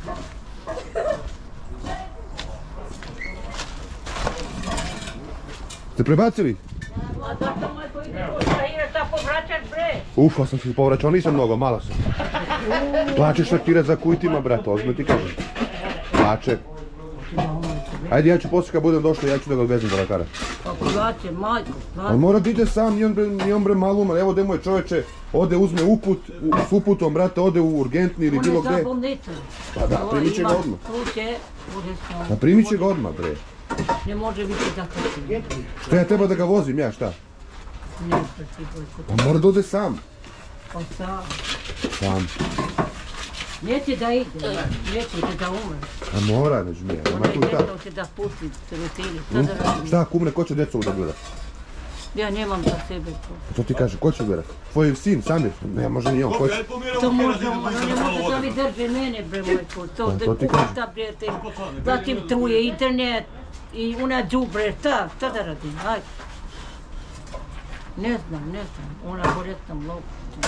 Ste prebacili? A zašto majko ide ko Shakira ta povraćaš bre? Ufa, sam se povraćao, nisam mnogo, malo sam. Plače Shakira za kujtima, brate, ozbiljno ti kažem. Plače. Ajde, ja ću poslije kad budem došao, ja ću da ga odvezem do lekara. Pa plaće, majko, plaće. On mora da ide sam, ni on bre maluma, evo da moj čovječe, ode uzme uput, s uputom, brate, ode u urgentni ili bilo gdje. On je za bolnicu. Pa da, primit će ga odmah. Kuće, bude sam. Pa primit će ga odmah, bre. Ne može biti tako. Što ja treba da ga vozim, ja šta? Ne, pa ti bojko. Pa mora da ode sam. Pa sam. Sam. Neće da ide, neće da umre. A mora, Nažmija, nema tu šta. Ona će da pusti rutini, šta da radim? Šta, kumne, ko će djecu da gleda? Ja nemam za sebe to. To ti kaže, ko će gledat? Tvoj sin, Samir? Ne, može ni on, ko će? To može, ona ne može da mi drže mene, bre, moj put. To da kušta, prijatelj. Zatim truje internet i ona džubre, šta da radim, ajde. Ne znam, ona bolesna mloko.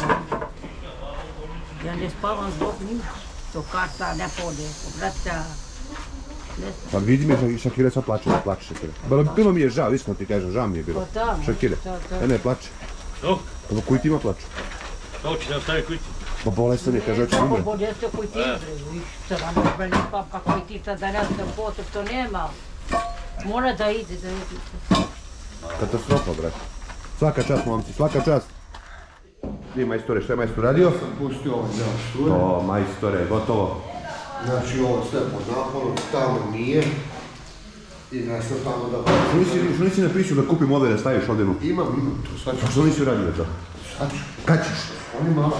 Ja ne spavam zbog njih. To karta ne pode, obraća. Pa vidi mi, Shakira sad plače, ne plače Shakira. Bilo mi je žao, iskreno ti kažem, žao mi je bilo. Pa da, Shakira, ne plače. Dok? Pa kujtima plaču. Dok će da ostavi kući? Pa bolestan je, kaže, hoće umre. Kako bolestan koji ti bre, šta vam je brani papka koji ti sad da nas na potreb, to nema. Mora da ide, da ide. Katastrofa, brate. Svaka čast, momci, svaka čast. Nije majstore, šta je majstor radio? Ja sam pustio ovaj deo struje. To, majstore, gotovo. Znači ovo sve pod naponom, tamo nije. I nasrtano da... Što nisi napisao da kupim ove da staviš ovdje nu? Imam, to sad ću. A što nisi uradio to? Sad ću. Kad ćeš? Oni malo.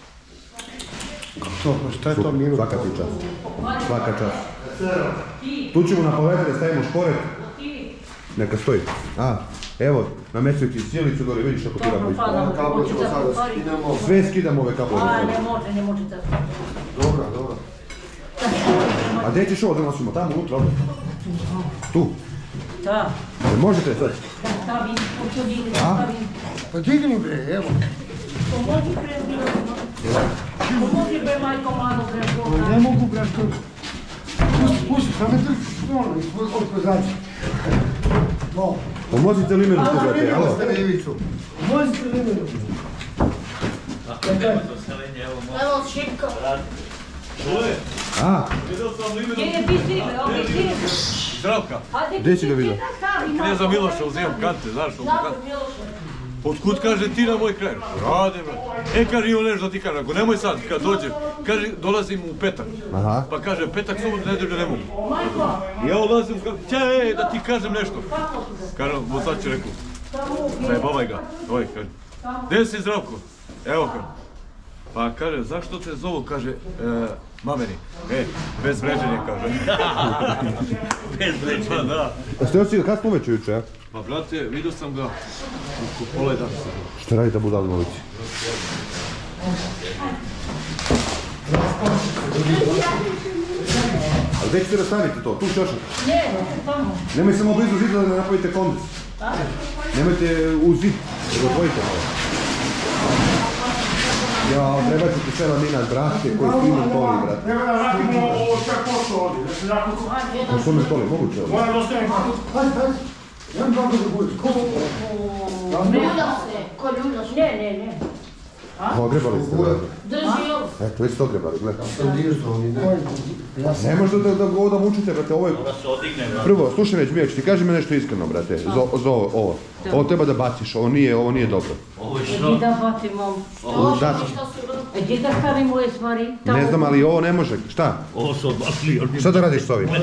To, šta je to minut? Svaka ti čast. Svaka čast. Tu ćemo na povetre, stavimo šporet. Neka stoji. A, evo, namećuju ti sjelicu gore, vidiš kako ti ramo ispod. Kablo ćemo sada skidamo. Sve skidamo ove kablove. A, ne može da se. Dobro, dobro. A gdje ćeš ovo da nosimo? Tamo unutra, ovdje? Tu? Da. Ne možete sad? Stavim, učudili, A? stavim. Pa digni bre, evo. Pomoži bre, pomoži bre, majko, malo bre, Ne mogu bre, to... Pusti, sam me drži, ono, od zađe. No. Pomozite li imenu tu, brate, alo? Pomozite Ivicu. Pomozite imenu. Evo šipka. A, gdje je ti si, bre, ovdje si. Zdravka, gdje si ga vidio? kneza Miloša uzimam kante, znaš što kante. Otkud kaže ti na moj kraj? Rade, brate. Kaže i on nešto da ti kaže, ako nemoj sad, kad dođeš, kaže dolazim u petak. Aha. Pa kaže, petak, subotu, nedelju ne mogu. I ja ulazim, da ti kažem nešto. Kaže, vozač je rekao, zajebavaj ga. Ovaj kaže, gdje si Zdravko? Evo kaže. Pa kaže, zašto te zovu, kaže, mameni. Bez vređenja, kaže. Bez vređenja. Pa da. A ste oci, kad smo uveče juče, a? Pa brate, vidio sam ga u pola 11. Što radite budali na ulici? A gdje ćete rastaviti to? Tu šošak? Ne, tamo. Nemoj samo blizu zida da ne napravite kondis. Nemojte u zid, nego otvojite malo. Ja, treba ćete sve lamina, brate, koji fino toli, brate. Treba da radimo ovo sve pošto ovdje, da se nakon... A što me toli, moguće ovdje? Moram da ostavim kako... Hajde. Jedan dva da budeš. Ljulja se, ko ljulja se. Ne. Ogrebali ste, brate. Drži ovo. Eto, vi ste ogrebali, gledaj. Ja Ne možete da mučite, brate, ovo je... Da se odigne, brate. Prvo, slušaj već, Mijać, ti kaži mi nešto iskreno, brate, za ovo. Ovo treba da baciš, ovo nije dobro. Ovo je Gdje što? da bacimo? Da, Gdje da stavimo ove stvari? ne znam, ali ovo ne može. Šta? Ovo su odbacili. Šta da radiš s ovim?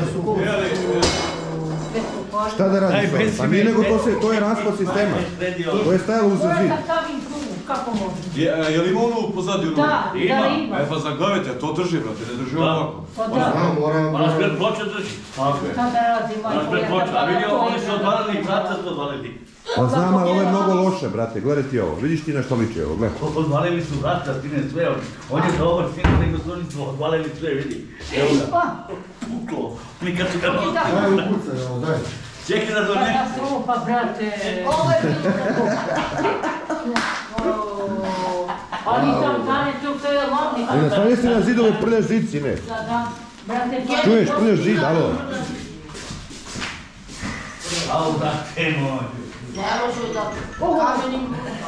Šta da radiš s ovim? Pa nije nego to je raspad sistema. To je stajalo uz zid. Da stavim tu, kako može? Je li ima ono pozadnju? Da ima. Pa zaglavite, to drži, brate, ne drži ovako. Pa da. Moraš pred ploče drži. Tako je. Šta da radim, Moraš majko? pred ploče. A vidio, oni su odvalili, vrata su odvalili. Pa znam, ali ovo je mnogo loše, brate. Gledaj ti ovo. Vidiš ti na što liči ovo, gledaj. Odvalili su vrata, sine, sve. On je dobar, sine, nego su oni su odvalili sve, vidi. Evo ga. Uklo. Nikad su ga nosili. Daj ukucaj ovo, daj. Čekaj da donese. Katastrofa, brate. Ovo je bilo. Ali sam danes tu sve je lavni. Ali nastavljaš si na zidove, prljaš zid, sine. Brate, Čuješ, prljaš zid, alo. Au, brate moj. Ne može da kamenim.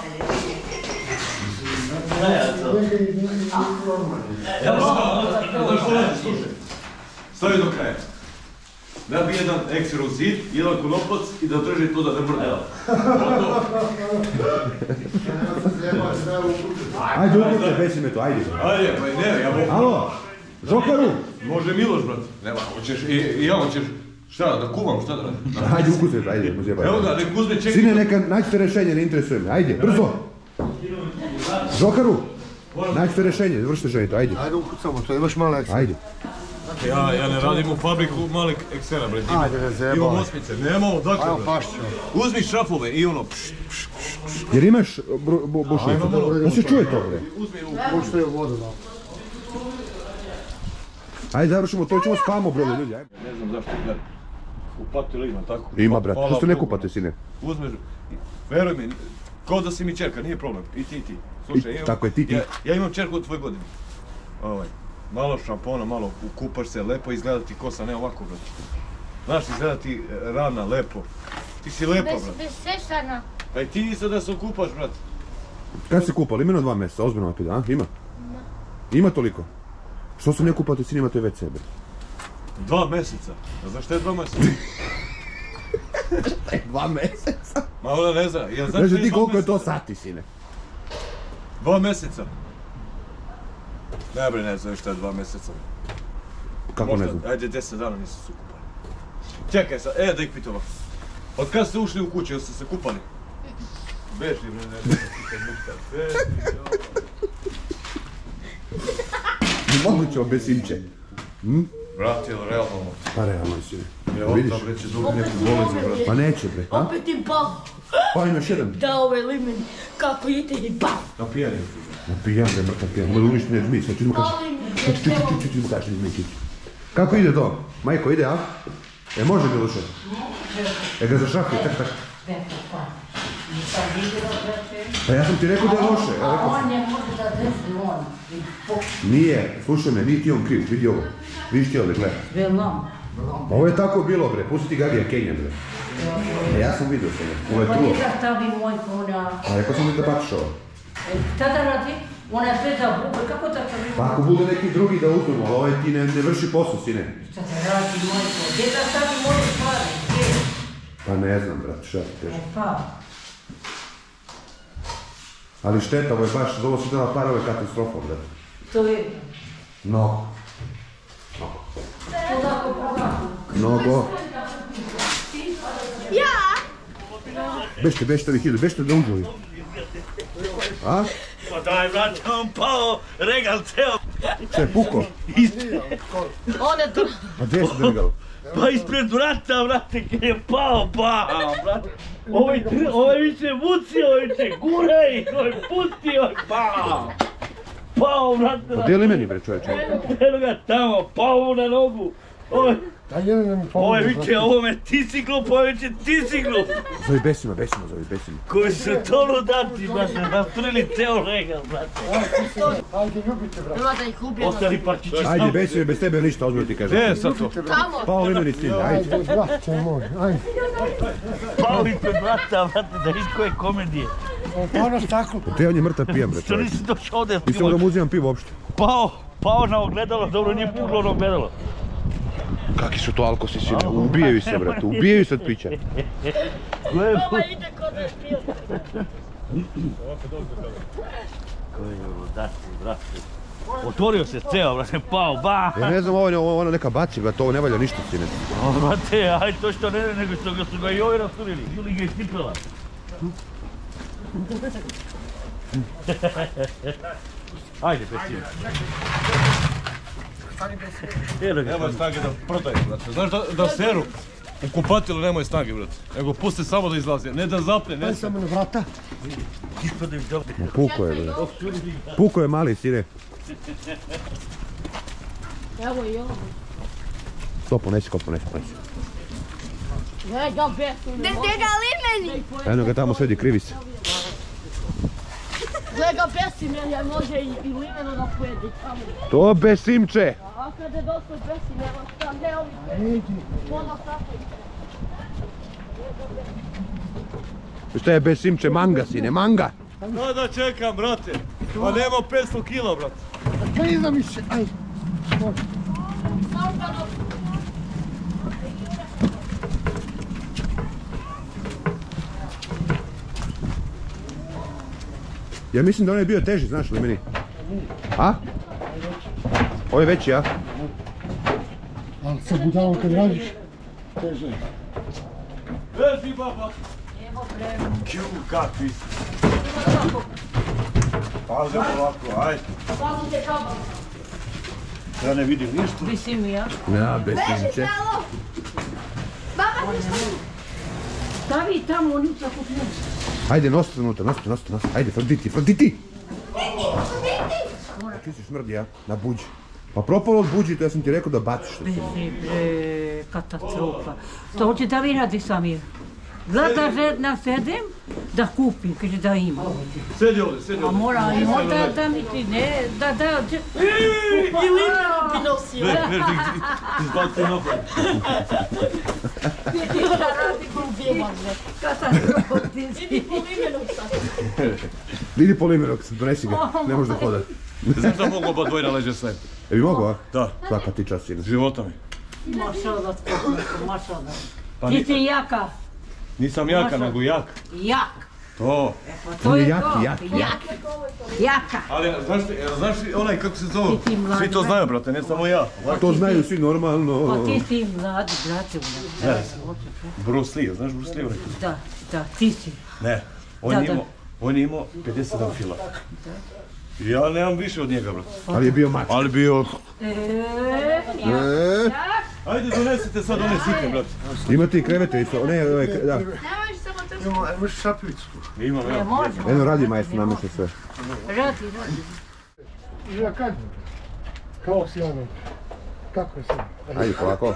Šta je to? Evo slušaj. Stavi do kraja. Da bi jedan ekser u zid, jedan konopac i da drži to da ne mrde. Ajde, ukucaj, besi me to, ajde. Ajde, pa ne, ja mogu. Alo, Žokaru. Može Miloš, brate. Nema, hoćeš i ja hoćeš. Šta, da kuvam, šta da radim? Ajde, ukucaj to, ajde. Evo ga, nek uzme čekaj. Sine, neka naćete rešenje, ne interesuje me. Ajde, brzo. Žokaru, naćete rešenje, vršite ženito, ajde. Ajde ukucamo to, imaš malo ekstra. Ajde. Ja ne radim u fabriku malih eksera, brate. Ajde, ne zebaj. Imam osmice, nemamo, dakle, Ajmo, brate. pašću. Uzmi šrafove i ono, Jer imaš bušnicu? Da se čuje to, bre. uzmi u... Puštaj u vodu malo. Ajde, završimo, to ćemo spamo, bro, ljudi, ajde. Ne znam zašto, gledaj. Upati li ima, tako? Ima, brate, Hvala što se ne Bogu, kupate, sine? Uzmeš, veruj mi, kao da si mi čerka, nije problem, i ti. Slušaj, tako je, ti. Ja imam čerku u tvoj godini. Malo šampona, malo ukupaš se, lepo izgleda ti kosa, ne ovako, brate. Znaš, izgleda ti ravna, lepo. Ti si lepa, brate. Bez svešana. Pa i ti isto da se okupaš, brate. Kad se kupali? Ima na 2 mjeseca, ozbiljno opet, a? Ima? Ima toliko? Što se ne kupate, sine, imate već sebe? 2 mjeseca. A znaš šta je 2 mjeseca? Šta je 2 mjeseca? Ma ona ne zna, ja znam Znaš šta ti koliko je to sati, sine? 2 mjeseca. Ne bre, ne znam šta je 2 mjeseca. Kako ne znam? Ajde, 10 dana nisu se kupali. Čekaj sad, da ih pitam ovako. Od kad ste ušli u kuću, jeste se kupali? Beži bre, ne pitam ništa. Beži, Moguće obesimče. Brate, ili realno? Pa realno, sine. Vidiš? Bre, će dobiti neku boleznu, brate. Pa neće, bre, a? Opet im pao. Pa imaš jedan. Da, ovaj limen. Kako ide i pao. Napijan je. Napijan, bre, mrtav pijan. Može uništi ne zmij, sad ću mu kaži. Kako ide to? Majko, ide, a? Može, Miloše? Ga zašrafuje, tak. Pa ja sam ti rekao da je loše. On ne može da drži on. Nije, slušaj me, nije ti on kriv, vidi ovo. Vidiš ti ovdje, gledaj. Velam. Ovo je tako bilo, bre, pusti ti Gagija Kenja, bre. Ja sam vidio se, ovo je Pa truo. gdje da stavi mojko na... A rekao sam mi da baciš ovo. Šta da radi? Ona je sve da bube, kako da stavi? Pa ako bude neki drugi da uzmemo, ali ovaj ti ne vrši posao, sine. Šta da radi mojko? Gdje da stavi moje stvari? Gdje? Pa ne znam, brate, šta ti teško. Pa. Ali šteta, ovo je baš, za ovo su dala para, ovo je katastrofa, brate. To je... Mnogo. To tako pogledam. Mnogo. Bešte ovih ide, bešte da uđu ovi. A? Pa daj, brate, on pao, regal ceo. Šta je, puko? On je tu. A gdje se drgalo? Pa ispred vrata, brate, kad je pao, brate. Ovaj više vuci, ovaj više guraj, ovaj pusti, ovaj pao. Pao, brate. Pa gdje li meni, bre, čovječe? Eno ga tamo, pao na nogu. Daj jedan da mi pomogu. Ovo viče, ovo me tisiklup, ovo viče tisiklup. Zovi besima. Koji su to ludati, brate, rasturili ceo regal, brate. Ajde, ljubite, brate. Ima da ih ubijemo. Ostali parčići. Ajde, besime, bez tebe ništa, ozbiljno ti kažem. Gdje je sad to? Tamo. Pa ovo imeni sine, ajde. Ajde, brate moj, ajde. Pao ispred vrata, brate, da viš koje komedije. Pa ono staklo. Te on je mrtav pijan, bre, Što čovječe. nisi došao ovdje? Mislim da mu uzimam pivo uopšte. Pao na ogledalo, dobro nije puklo ono ogledalo. Kakvi su to alkosi, sine, ubijaju se, brate, ubijaju se od pića. Ova ide kod da špijete. Koji je ludaci, brate. Otvorio se ceo, brate, pao, ba! Ja ne znam, ovo neka baci, brate, ovo ne valja ništa, sine. Brate, aj to što ne, nego što su ga i ovi rasturili. Ili ga istipila. Ajde, Pesime. Nemoj snage da prodaju, brate. Znaš da seru u kupatilu nemoj snage, brate. Nego pusti samo da izlazi, ne da zapne, ne Samo na vrata. Puko je, brate. Puko je mali, sine. Evo i ovo. To ponesi. Ne ga besu ne može. Gdje ga limeni? Eno ga tamo sedi, krivi se. Gle ga besi ne, ja može i limeno da pojedi tamo. To Besimče! A kada je dosta besi nema šta, ne ovi besi. Ono tako. Šta je Besimče? Manga, sine, manga! Da čekam, brate. Pa nema 500 kila, brate. Kaj iza mi se, aj. Ja mislim da on je bio teži, znaš li meni? A? Ovo je veći, a? Ali sa budalom kad radiš, teže je. Vezi, baba. Kju, kakvi. Pazi ovako, ajde. Pazite kaba. Ja ne vidim ništa. Visi mi ja. Ja, Besimče. Baba, ti što? Stavi tamo unutra kupnju. Ajde, nosite unutra. Ajde, tvrditi! Ti si smrdi, a? Na buđi. Pa propalo od buđi, to ja sam ti rekao da baciš. Visi bre, katastrofa. To hoće da vi radi sami. Gleda žena sedem, da kupim, kaže da ima. Sedi ovdje. A mora i onda da mi ti ne, da. I limeno bi nosio. Izbaci napad. I ona radi grubima. Katastrofa ti si. Idi po limenu sad. Idi po limenog, donesi ga, ne možeš da hoda. Znaš da mogu oba dvojna leže sve? E bi mogo, a? Da. Svaka ti čast, sine. Života mi. Mašala, mašala. Pa Ti si jaka. Nisam jaka, nego jak. Jak. To. Pa to je to. Jak. Jaka. Ali znaš onaj kako se zove? Ti mladi, Svi to znaju, brate, ne samo ja. To znaju svi normalno. Pa ti si mladi, brate. Bruce Lee, znaš Bruce Lee? Da, ti si. Ne, on je imao 57 kila. Ja nemam više od njega, brate. Ali je bio mač. Ali bio... E, Ajde, donesite sad one sitne, brate. ima ti krevete, da. Nemaš samo to. Imaš šapicu. Imam, Ne ja. može. Eno, radi majstvo, namješa sve. Radi. Ja kad? Kao si ono. Kako je sad? Ajde, polako.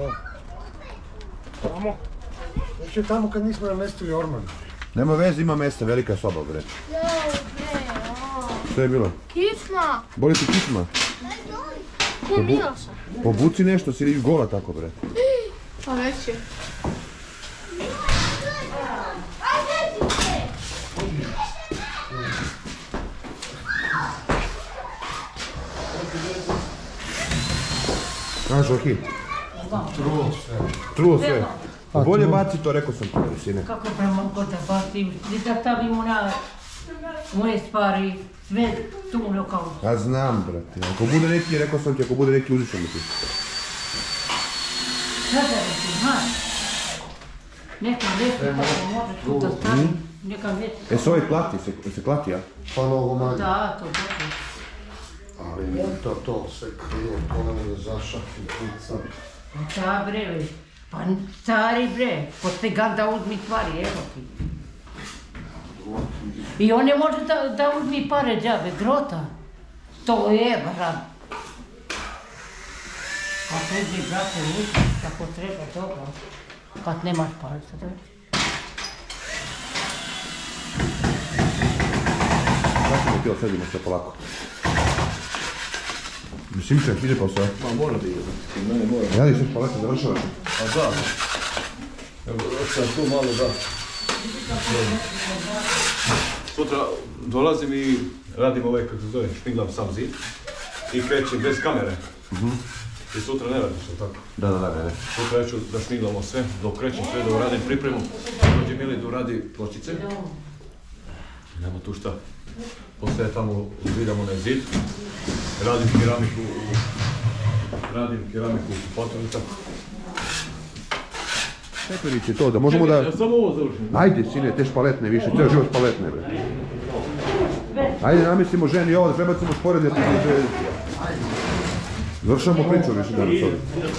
Tamo? Znači tamo kad nismo namestili orman. Nema veze, ima mesta, velika je soba, bre. Što je bilo? Kičma. Boli ti kičma? Umio sam. Obuci nešto, si gola tako, bre. Pa već je. Znaš, Oki? Truo sve. Bolje baci to, rekao sam ti, sine. Kako prema god da bacim, da stavim moje stvari, sve tu lokal. Ja znam, brate. Ako bude neki, rekao sam ti, ako bude neki, uzit ćemo ti. Sada ti, znaš. Neka već kako možeš tu da stavim, neka već. E, se ovaj klati, se klati, ja? Pa mnogo manje. Da, to dobro. Ali to se krilo, to nam je zašak i kuca. Da bre, pa stari bre, poslije gada uzmi stvari, evo ti. I on ne može da uzmi pare džabe, grota. To je, brat. A tebi, brate, uzmi, kako treba, dobro. Kad nemaš pare, sad već. Kako ćemo ti osedimo sve polako? Mislim će, ide posao. Ma mora da ide, mene mora. Ja li sve polako završavaš? A da. Evo, sad tu malo da. Sutra dolazim i radim ovaj, kako se zove, špinglam sam zid. I krećem bez kamere. I sutra ne radiš, ili tako? Da, ne. Sutra ja ću da šniglamo sve, dok krećem sve, da uradim pripremu. Dođe Mili da uradi pločice. Nema tu šta. Poslije tamo uzidamo na zid. Radim keramiku u potrebnica. Peperići to, da možemo da... Ja samo ovo završim. Ajde, sine, te špaletne više, ceo život špaletne, bre. Ajde, namislimo ženi ovo, da prebacimo sporedne priče. Završamo priču više danas ovdje.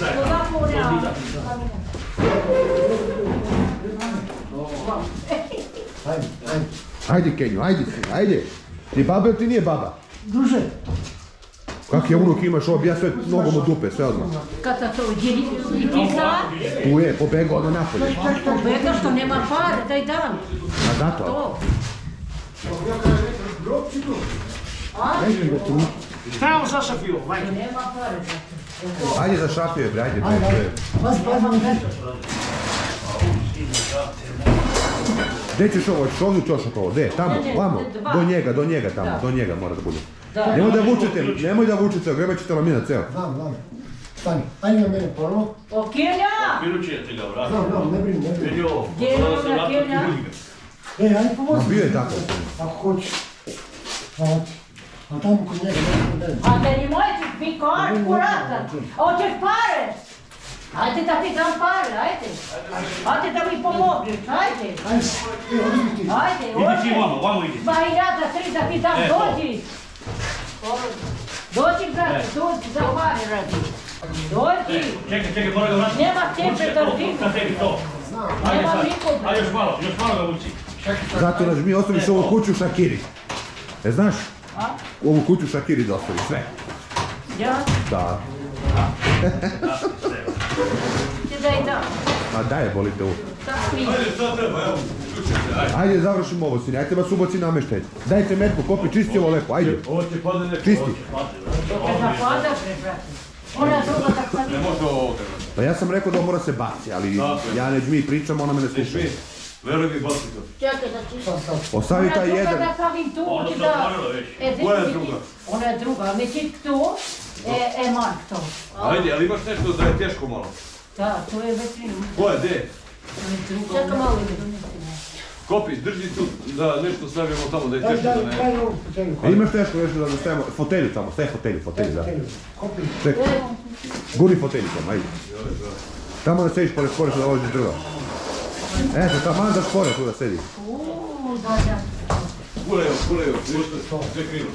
Ajde, Kenju, ajde, sine, ajde. Ti baba ili ti nije baba? Druže. Kak je unuk imaš ovo, ja sve nogom od dupe, sve odmah. Kada to i ti sad? Tu je, pobegao odmah napolje. Pobegao što nema pare, daj dam. A zato? To. Šta je ovo sa Šafijom? Nema pare. Ajde za Šafije, bre, ajde, bre. Gdje ćeš ovo, ćeš ovdje čošak ovo, gdje, tamo, vamo, do njega tamo, do njega mora da bude. Nemoj da vučete, grebat ćete laminat ceo. Znam. Stani, ajde na mene prvo. O, Kelja! Minuće ti ga vrati. Znam, ne brini. Gdje je ona Kelja? Ajde pomozi. Bio je tako. Ako hoćeš. A tamo kod njega, A da ni možeš biti kuratan. Hoćeš pare? Ajde da ti dam pare, ajde. Ajde da mi pomogneš, ajde. Ajde, Idi ti vamo idi. Ma i ja da tri da ti dam, dođi. Dođi, brate, dođi, za pare radi. Dođi. Čekaj, mora ga vratiti. Nema tebe da živim. Na tebi to. Nema nikoga. Ajde još malo ga vuci. Zato da mi ostaviš ovu kuću Šakiri. E znaš? Ovu kuću Šakiri da ostaviš, sve. Ja? Da. Ti daj da. A daj, bolite ovo. Ajde, šta treba, evo, ključite, ajde. Ajde, završimo ovo, sine, ajte vas ubaci nameštaj. Dajte metku, kopi, čisti ovo lepo, ajde. Ovo će padne neko. Čisti. Kad zapadaš, brate. Ona druga da padi. Ne može ovo treba. Pa ja sam rekao da mora se baci, ali ja neću mi pričam, ona me ne sluša. Veruj mi, baci to. Čekaj da čištam. Ostavi taj Ona jedan. druga da stavim tu, Ona ti se da... otvorila već. Koja je druga? Ona je druga, međutim tu, Mark to. Ajde, ali imaš nešto da je teško malo? Da, to je vetrina. Koja, gdje? Čekaj malo ide. Kopi, drži tu da nešto stavimo tamo da je teško da ne... Daj ovu fotelju. E, imaš teško nešto da stavimo, fotelju tamo, staje fotelju, da. Kopi. Čekaj, guri fotelju tamo, ajde. Tamo da sediš pored špore što da ložiš drva. Eto, tamo da špore tu da sedi. Da. Kulejo, sve krivo.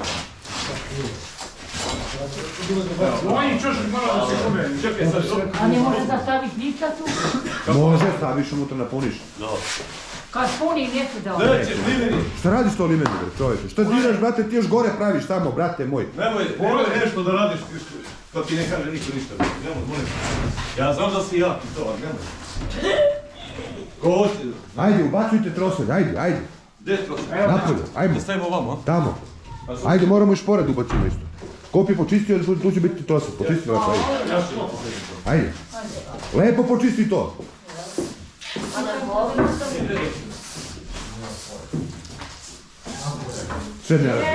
Oni čošak malo da se kube. Čekaj sad, A ne može da staviš ništa tu? Može, staviš unutra, napuniš. Kad puni neću da ovo. nećeš limeni. Šta radiš to limeni, bre, čovječe? Šta diraš, brate, ti još gore praviš tamo, brate moj. Nemoj nešto da radiš, pa ti ne kaže niko ništa. Nemoj, molim. Ja znam da si jak i to, ali nemoj. Ko hoće? Ajde, ubacujte trosed, ajde. Gdje je trosa? Napolje, ajmo. Da stavimo ovamo, a? Tamo. Ajde, moramo i špored ubacimo isto. Kopi počistio, tu će biti trosed, počisti lepo, ajde. Lepo počisti to. Sve ne radi.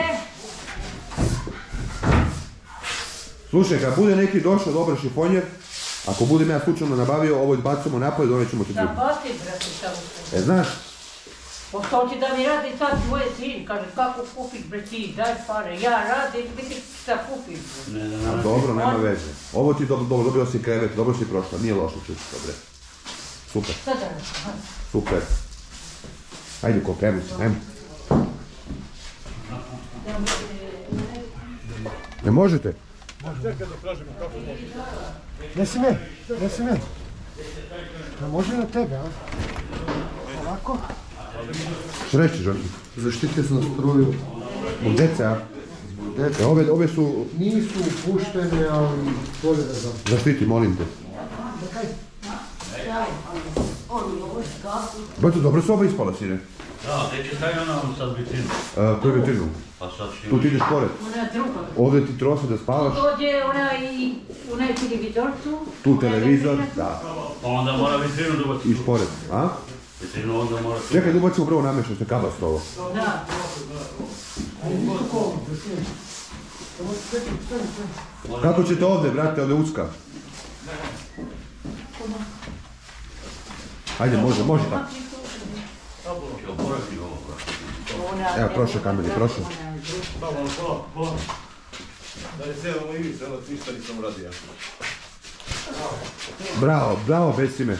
Slušaj, kad bude neki došao dobar šifonjer, ako budem ja slučajno nabavio, ovo izbacimo napolje, donećemo ti drugi. Da pati, brate, šta u. Znaš? Pošto će da mi radi sad tvoje sin, kaže kako kupiš bre ti, daj pare, ja radim, vidi šta kupiš. Dobro, nema veze. Ovo ti dobio si krevet, dobro si prošla, nije loše čuti to bre. Super. Šta da radim? Super. Ajde ko, krenu se, ajmo. Ne možete? Čekaj da tražimo kako može. Nesi me. Ne može na tebe, a? Ovako. Što reći, Žorki? Zaštite se na struju. Zbog djece, a? Ove su... Nisu puštene, ali bolje da znam. Zaštiti, molim te. Boto, dobro su oba ispala, sine. Da, gdje će staviti ona sad vitrinu? Koju vitrinu? Pa sad će... Tu ti ideš pored. Ona je druga. Ovdje ti trose da spavaš. Dođe onaj televizor tu. Tu televizor, da. Pa onda mora vitrinu dubati. I pored, a? Vitrinu onda mora... Čekaj, da ubacimo prvo namješno, što je kabast ovo. Da. Kako ćete ovdje, brate, ovdje uska? Ajde, može tako. Evo, prošle kameni, prošle. Da je cijelo ivice, ono ništa nisam uradio. Bravo, Besime.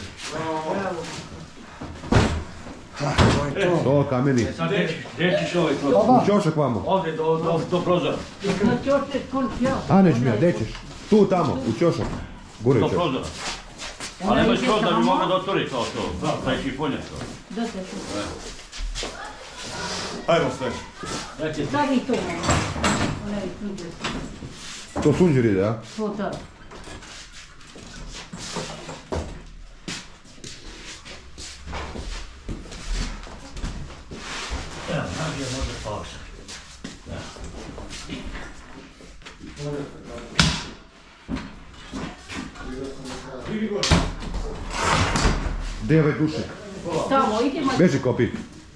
To kameni. Gdje ćeš ovaj kroz? U ćošak vamo. Ovdje do prozora. A nećeš mi, gdje ćeš? Tu, tamo, u ćošak. Gure Do ćeš. prozora. A nemaš kroz da bi mogao da otvori kao to. Taj šiponjak to. Ajmo sve. Stavi to. To sunđer ide, a? To da. Evo, nagdje može pausa. Gdje je ovaj dušek? Tamo, idemo. Beži kopi.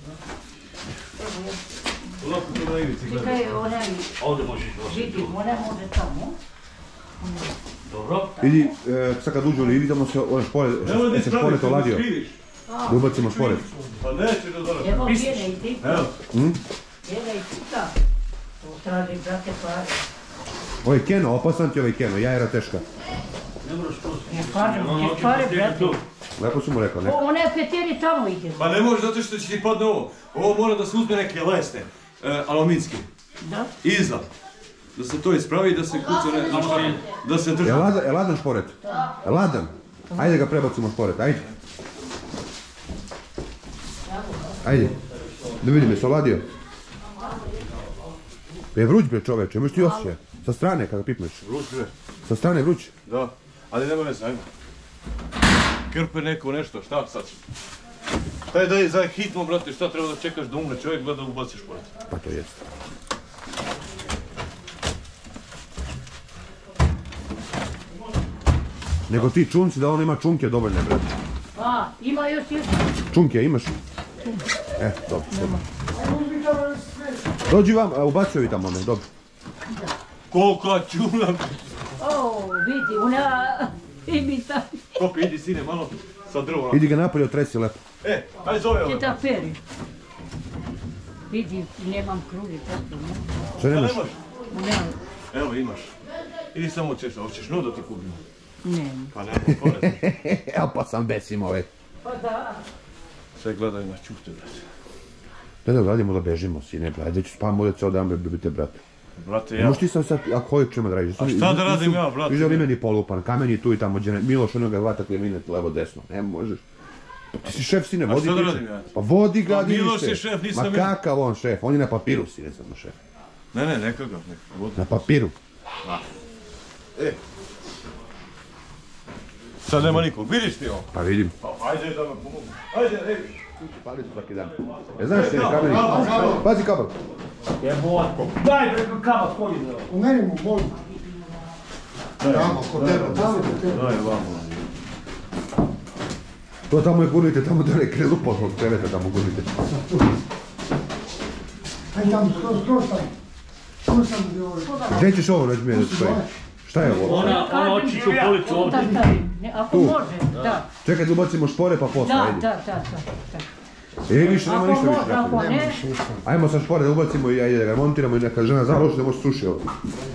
Čekaj, onaj, Ovdje možeš doći. vidi, ona može tamo. Dobro. Idi, sad kad uđu li, vidimo se one špore, se špore to ladio. Da ubacimo špore. Pa neće da dođe. Evo, gdje ti? Evo. Gdje ti ta? To traži, brate, pare. Ovo je Keno, opasan ti ovaj Keno, jajera teška. Ne moraš to. Ne kažem, ti pare, brate. Lepo si mu rekao, ne? Ona je peteri tamo ide. Pa ne može zato što će ti padne ovo. Ovo mora da se uzme neke lesne, aluminski. Da? Iza. Da se to ispravi i da se kuca da se drži. Je ladan šporet? Je ladan? Ajde ga prebacimo šporet, ajde. Ajde. Da vidim, jesi oladio? Je vruć bre čoveče, imaš ti osjećaj? Sa strane kada pipneš. Vruć bre. Sa strane vruć? Da. Ali nema veze, ajmo. Krpe neko nešto, šta sad? Taj da je za hitno, brate, šta treba da čekaš da umre čovjek, gleda da ubaciš šporet. Pa to jest. Nego ti čunci da on ima čunke dovoljne, brate. A, ima još jedan. Čunke imaš? Dobro. Dođi vam, ubacio vi tamo, ne, dobro. Kolika čuna! O, vidi, ona imita. Kopi, idi sine, malo sa drvom. Idi ga napolje, otresi lepo. Aj zove Če ovo. da peri. Vidi, nemam kruli, tako, ne? Što nemaš? Nemam. Evo imaš. Idi samo česa, hoćeš no da ti kupimo? Nemam. Pa nema, porez. Evo pa sam besim ovaj. Pa da. Sve gledaj na čufte, brate. Da, radimo da bežimo, sine, brate. Da ću spavamo ovdje ceo dan, brate, brate. Brate, ja... Možeš ti sad, ako hoćeš čemu da radiš? A šta da radim ja, brate? Viš da li meni polupan, kamen je tu i tamo, Miloš onoga hvata kliminat levo desno, ne možeš. Pa ti si šef, sine, vodi šta da priče. radim ja? Pa vodi gradilište. Miloš je šef, nisam Ma ja. kakav on šef, on je na papiru, sine, samo šef. Ne, neka ga, vodi. Na papiru. Sad nema nikog, vidiš ti ovo? Pa vidim. Pa ajde da me pomogu. Ajde, evi. Pali su svaki dan. Znaš sine, kameni? Pazi kabel. Jebotko. Daj preko kaba, koji je ovo? U meni mu mogu. Tamo, kod tebe, tamo kod tebe. Daj, vamo. To tamo je gurnite, tamo dole kredu od kreveta, tamo gurnite. Aj tamo, skroz tamo. Skroz tamo gdje ovo je. Gdje ćeš ovo naći da stoji? Šta je ovo? Ona očiću policu ovdje. Ako može, da. Čekaj da ubacimo špore pa posle, ajde. Da. Više nema Ako ništa više. može, ako ne. Ajmo sa špore da ubacimo i ajde da ga montiramo i neka žena založi da može suši ovo.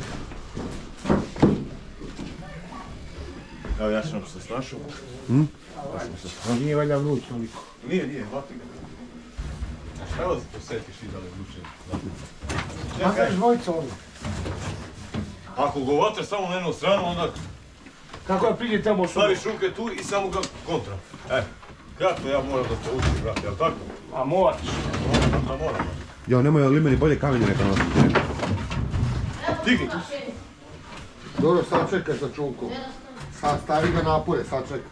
Evo, ja sam se snašao. Nije valjda vruć toliko. Nije, hvati ga. Evo se posjetiš i da li vruće. A znaš dvojica ovdje. Ako go vate samo na jednu stranu, onda Kako je prije tamo staviš ruke tu i samo ga kontra. Kako ja moram da te učim, brate, jel tako? A moraš. A moram. Jo, nemoj li meni bolje kamenje neka nositi. Digni. Dobro, sad čekaj sa čunkom. Sad stavi ga napolje, sad čekaj.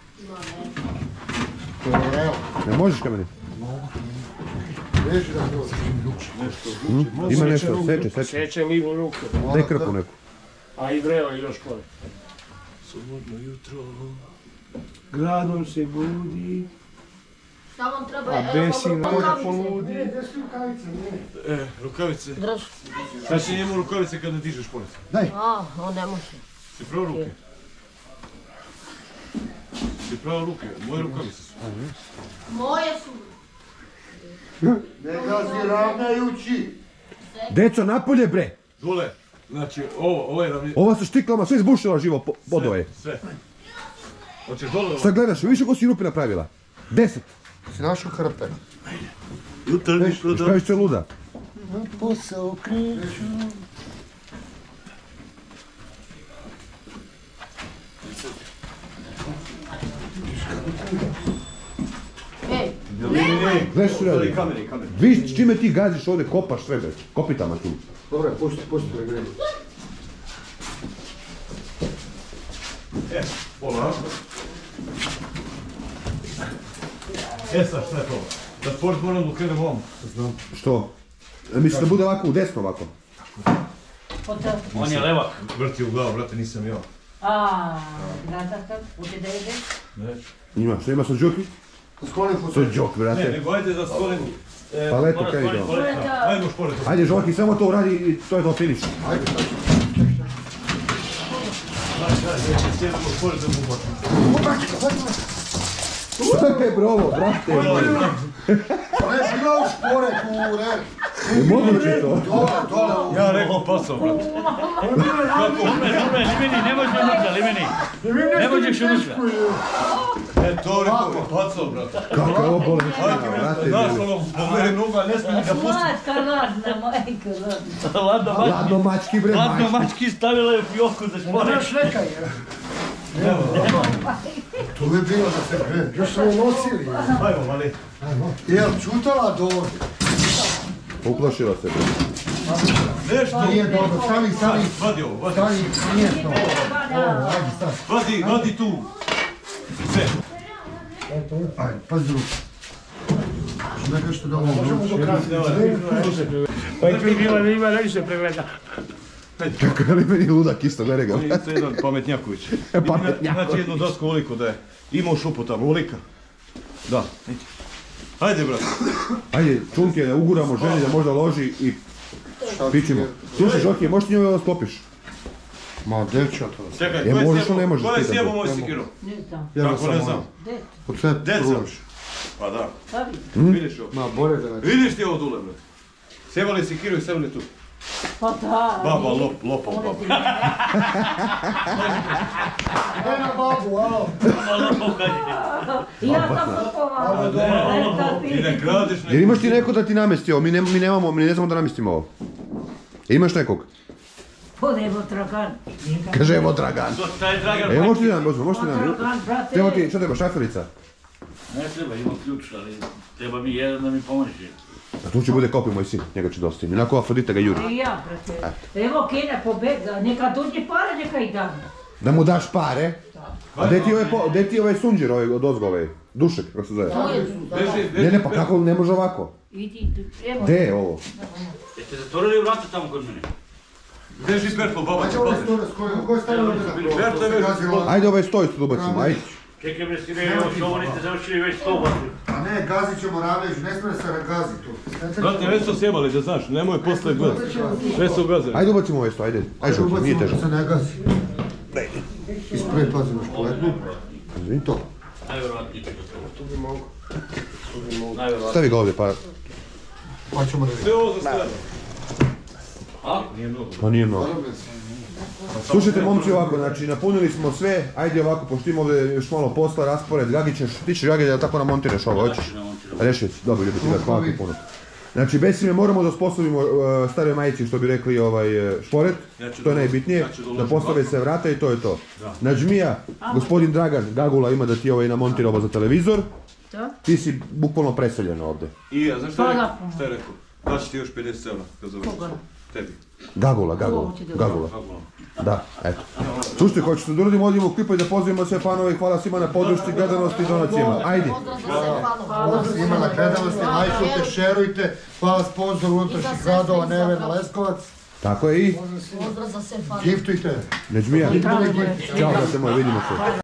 Evo, Ne možeš kameni? reži da se ovo. Ima nešto, seče. Seče livu ruku. Daj krpu neku. A i vreo i još gore. Subotno jutro. Gradom se budi. Šta vam treba? A Besin rukavice. poludi. Gdje su rukavice? Ne. Rukavice. Drž. Šta će njemu rukavice kad ne dižeš pored? On ne može. Si pravo ruke? Si pravo ruke? Moje rukavice su. Moje su. Ne gazi ravnajući. Deco, napolje bre! Dule, znači ovo je ravni... Ova su štiklama sve izbušila živo podove. Sve. Hoćeš dole? Šta gledaš, više ko si rupi napravila? 10. Si našao hrpe. Što praviš sve luda? Na posao kreću. Ej, Gledaš što radi? Viš s čime ti gaziš ovdje, kopaš sve bre, kopitama tu. Dobro, pusti me gre. Polako. Sad šta je to? Da sport moram da krenem ovom. Znam. Što? Mislim da bude ovako u desno ovako. On je levak. Vrti u glavu, brate, nisam ja. Gledaj, hoće da ide? Ne. Ima, što ima sođoki? Skloni fotelju. Sođok, Ne, brate. nego ajde da sklonim... Paletu kaj ide. Ajmo šporetu. Ajde Žoki, samo to uradi i to je do finiš. Ajde, sad. Sjedimo šporetu u bubati. Šta je brovo, brate? Ne bilo špore, kure. Je moguće to? Dole. Ja rekao pasao, brate. Limeni, ne možeš unutra, Limeni. Ne možeš unutra. To rekao, pasao, brate. Kako je ovo bolestina, brate? Znaš ono, po mene noga, ne smije ga pustiti. Mačka ladna, majka ladna. Ladno mački bre, Ladno mački. mački stavila je u fioku za špore. Još neka je. To bi bilo da se gre. Još smo nosili. Ajmo, mali. Jel, čutala do ovdje? Uplašila se bre. Nešto. Nije dobro, stani. Vadi ovo, vadi. Stani, nije to. Ovo, ajde, stani. Vadi tu. Sve. Ajde, pazi ruku. Neka što da ovo možemo do kraja. Pa je bila ima najviše pregleda. Kako je li meni ludak isto, gledaj ga. On je isto jedan pametnjaković. Pametnjaković. Znači jednu dasku oliko da je. Imao šupu tamo, olika. Da. Ajde, brate. Ajde, čunke da uguramo ženi da možda loži i pićemo. Slušaj Žoki, možeš ti njoj ovo sklopiš? Ma, dečo to. Čekaj, možeš ili ne možeš ko je pitati? sjebao moj sikiru? Ne znam. Ja ga Kako ne sam znam? ono. Od sve Deca. pruvaš. Pa da. Vidiš ovo? Ma, bolje da ne. Vidiš ti ovo dule, brate? Sjebali sikiru i sebali tu. Pa da. Baba, lopov, baba. Ne na babu, alo. Ja sam kupovala. I ne kradiš Jer imaš ti neko da ti namesti ovo, mi ne znamo da namestimo ovo. Imaš nekog? Podevo tragan. Kaže evo Dragan. Šta je Dragan? Možeš ti nam, možeš ti nam. Tragan, brate. Treba ti, što treba, šaferica? Ne treba, imam ključ, ali treba mi jedan da mi pomoži. A tu će bude kopij moj sin, njega će dosti. Inako Afrodita ga juri. I ja, brate. Evo Kena pobega, neka dođe para, neka i dam. Da mu daš pare. A gdje ti ovaj sunđer, ovaj od ozgo, ovaj Dušek, kako se zove? Ne, pa kako, ne može ovako. Idi, evo. Gdje je ovo? Jeste zatvorili vrata tamo kod mene? Beži Bertol, baba će Ovo je paziti. store, koji je stavio ovdje na prvo? Berto je već. Ajde ovaj stojicu da ubacimo, ajde. Čekaj bre sine, evo što ovo niste završili već 100 bati. A ne, gazit ćemo ravljeđu, ne smije se gazi tu. Brate, već su sjebali, da znaš, nemoj posle gledati. Već su gazili. Ajde ubacimo ovaj sto, ajde. Ajde Žoki, nije težo. Se ne gazi. Ispred pazimo špoletu. To. Najvjerovatnije će to. Najvjerovatnije. Stavi ga ovdje pa... Pa ćemo da vidimo. Sve ovo za stranu. Pa nije mnogo. Slušajte momci ovako, znači napunili smo sve, ajde ovako, pošto ima ovdje još malo posla, raspored, Gagi ćeš, ti ćeš Gagi da tako namontiraš ovo, hoćeš? Rešeć, dobro, ljubi ti ga, hvala ti puno. Znači, Besime moramo da osposobimo staroj majici, što bi rekli, šporet, to je najbitnije, da postave se vrata i to je to. Nadžmija, gospodin Dragan Gagula ima da ti namontira ovo za televizor, ti si bukvalno preseljen ovdje. I ja, znaš šta je rekao? Šta je rekao? Daći ti još 50 evra, kad završiš. Tebi. Gagula. Da, eto. Slušajte, hoćete da uradimo ovdje u klipu i da pozdravimo sve fanove i hvala svima na podršci, gledanosti i donacijama. Ajde! Hvala svima na gledanosti, lajkujte, šerujte, hvala sponzoru unutrašnjih radova Neven Leskovac. Tako je i... Pozdrav za sve fanove. Giftujte. Neđmija. Ćao, brate moj, vidimo se.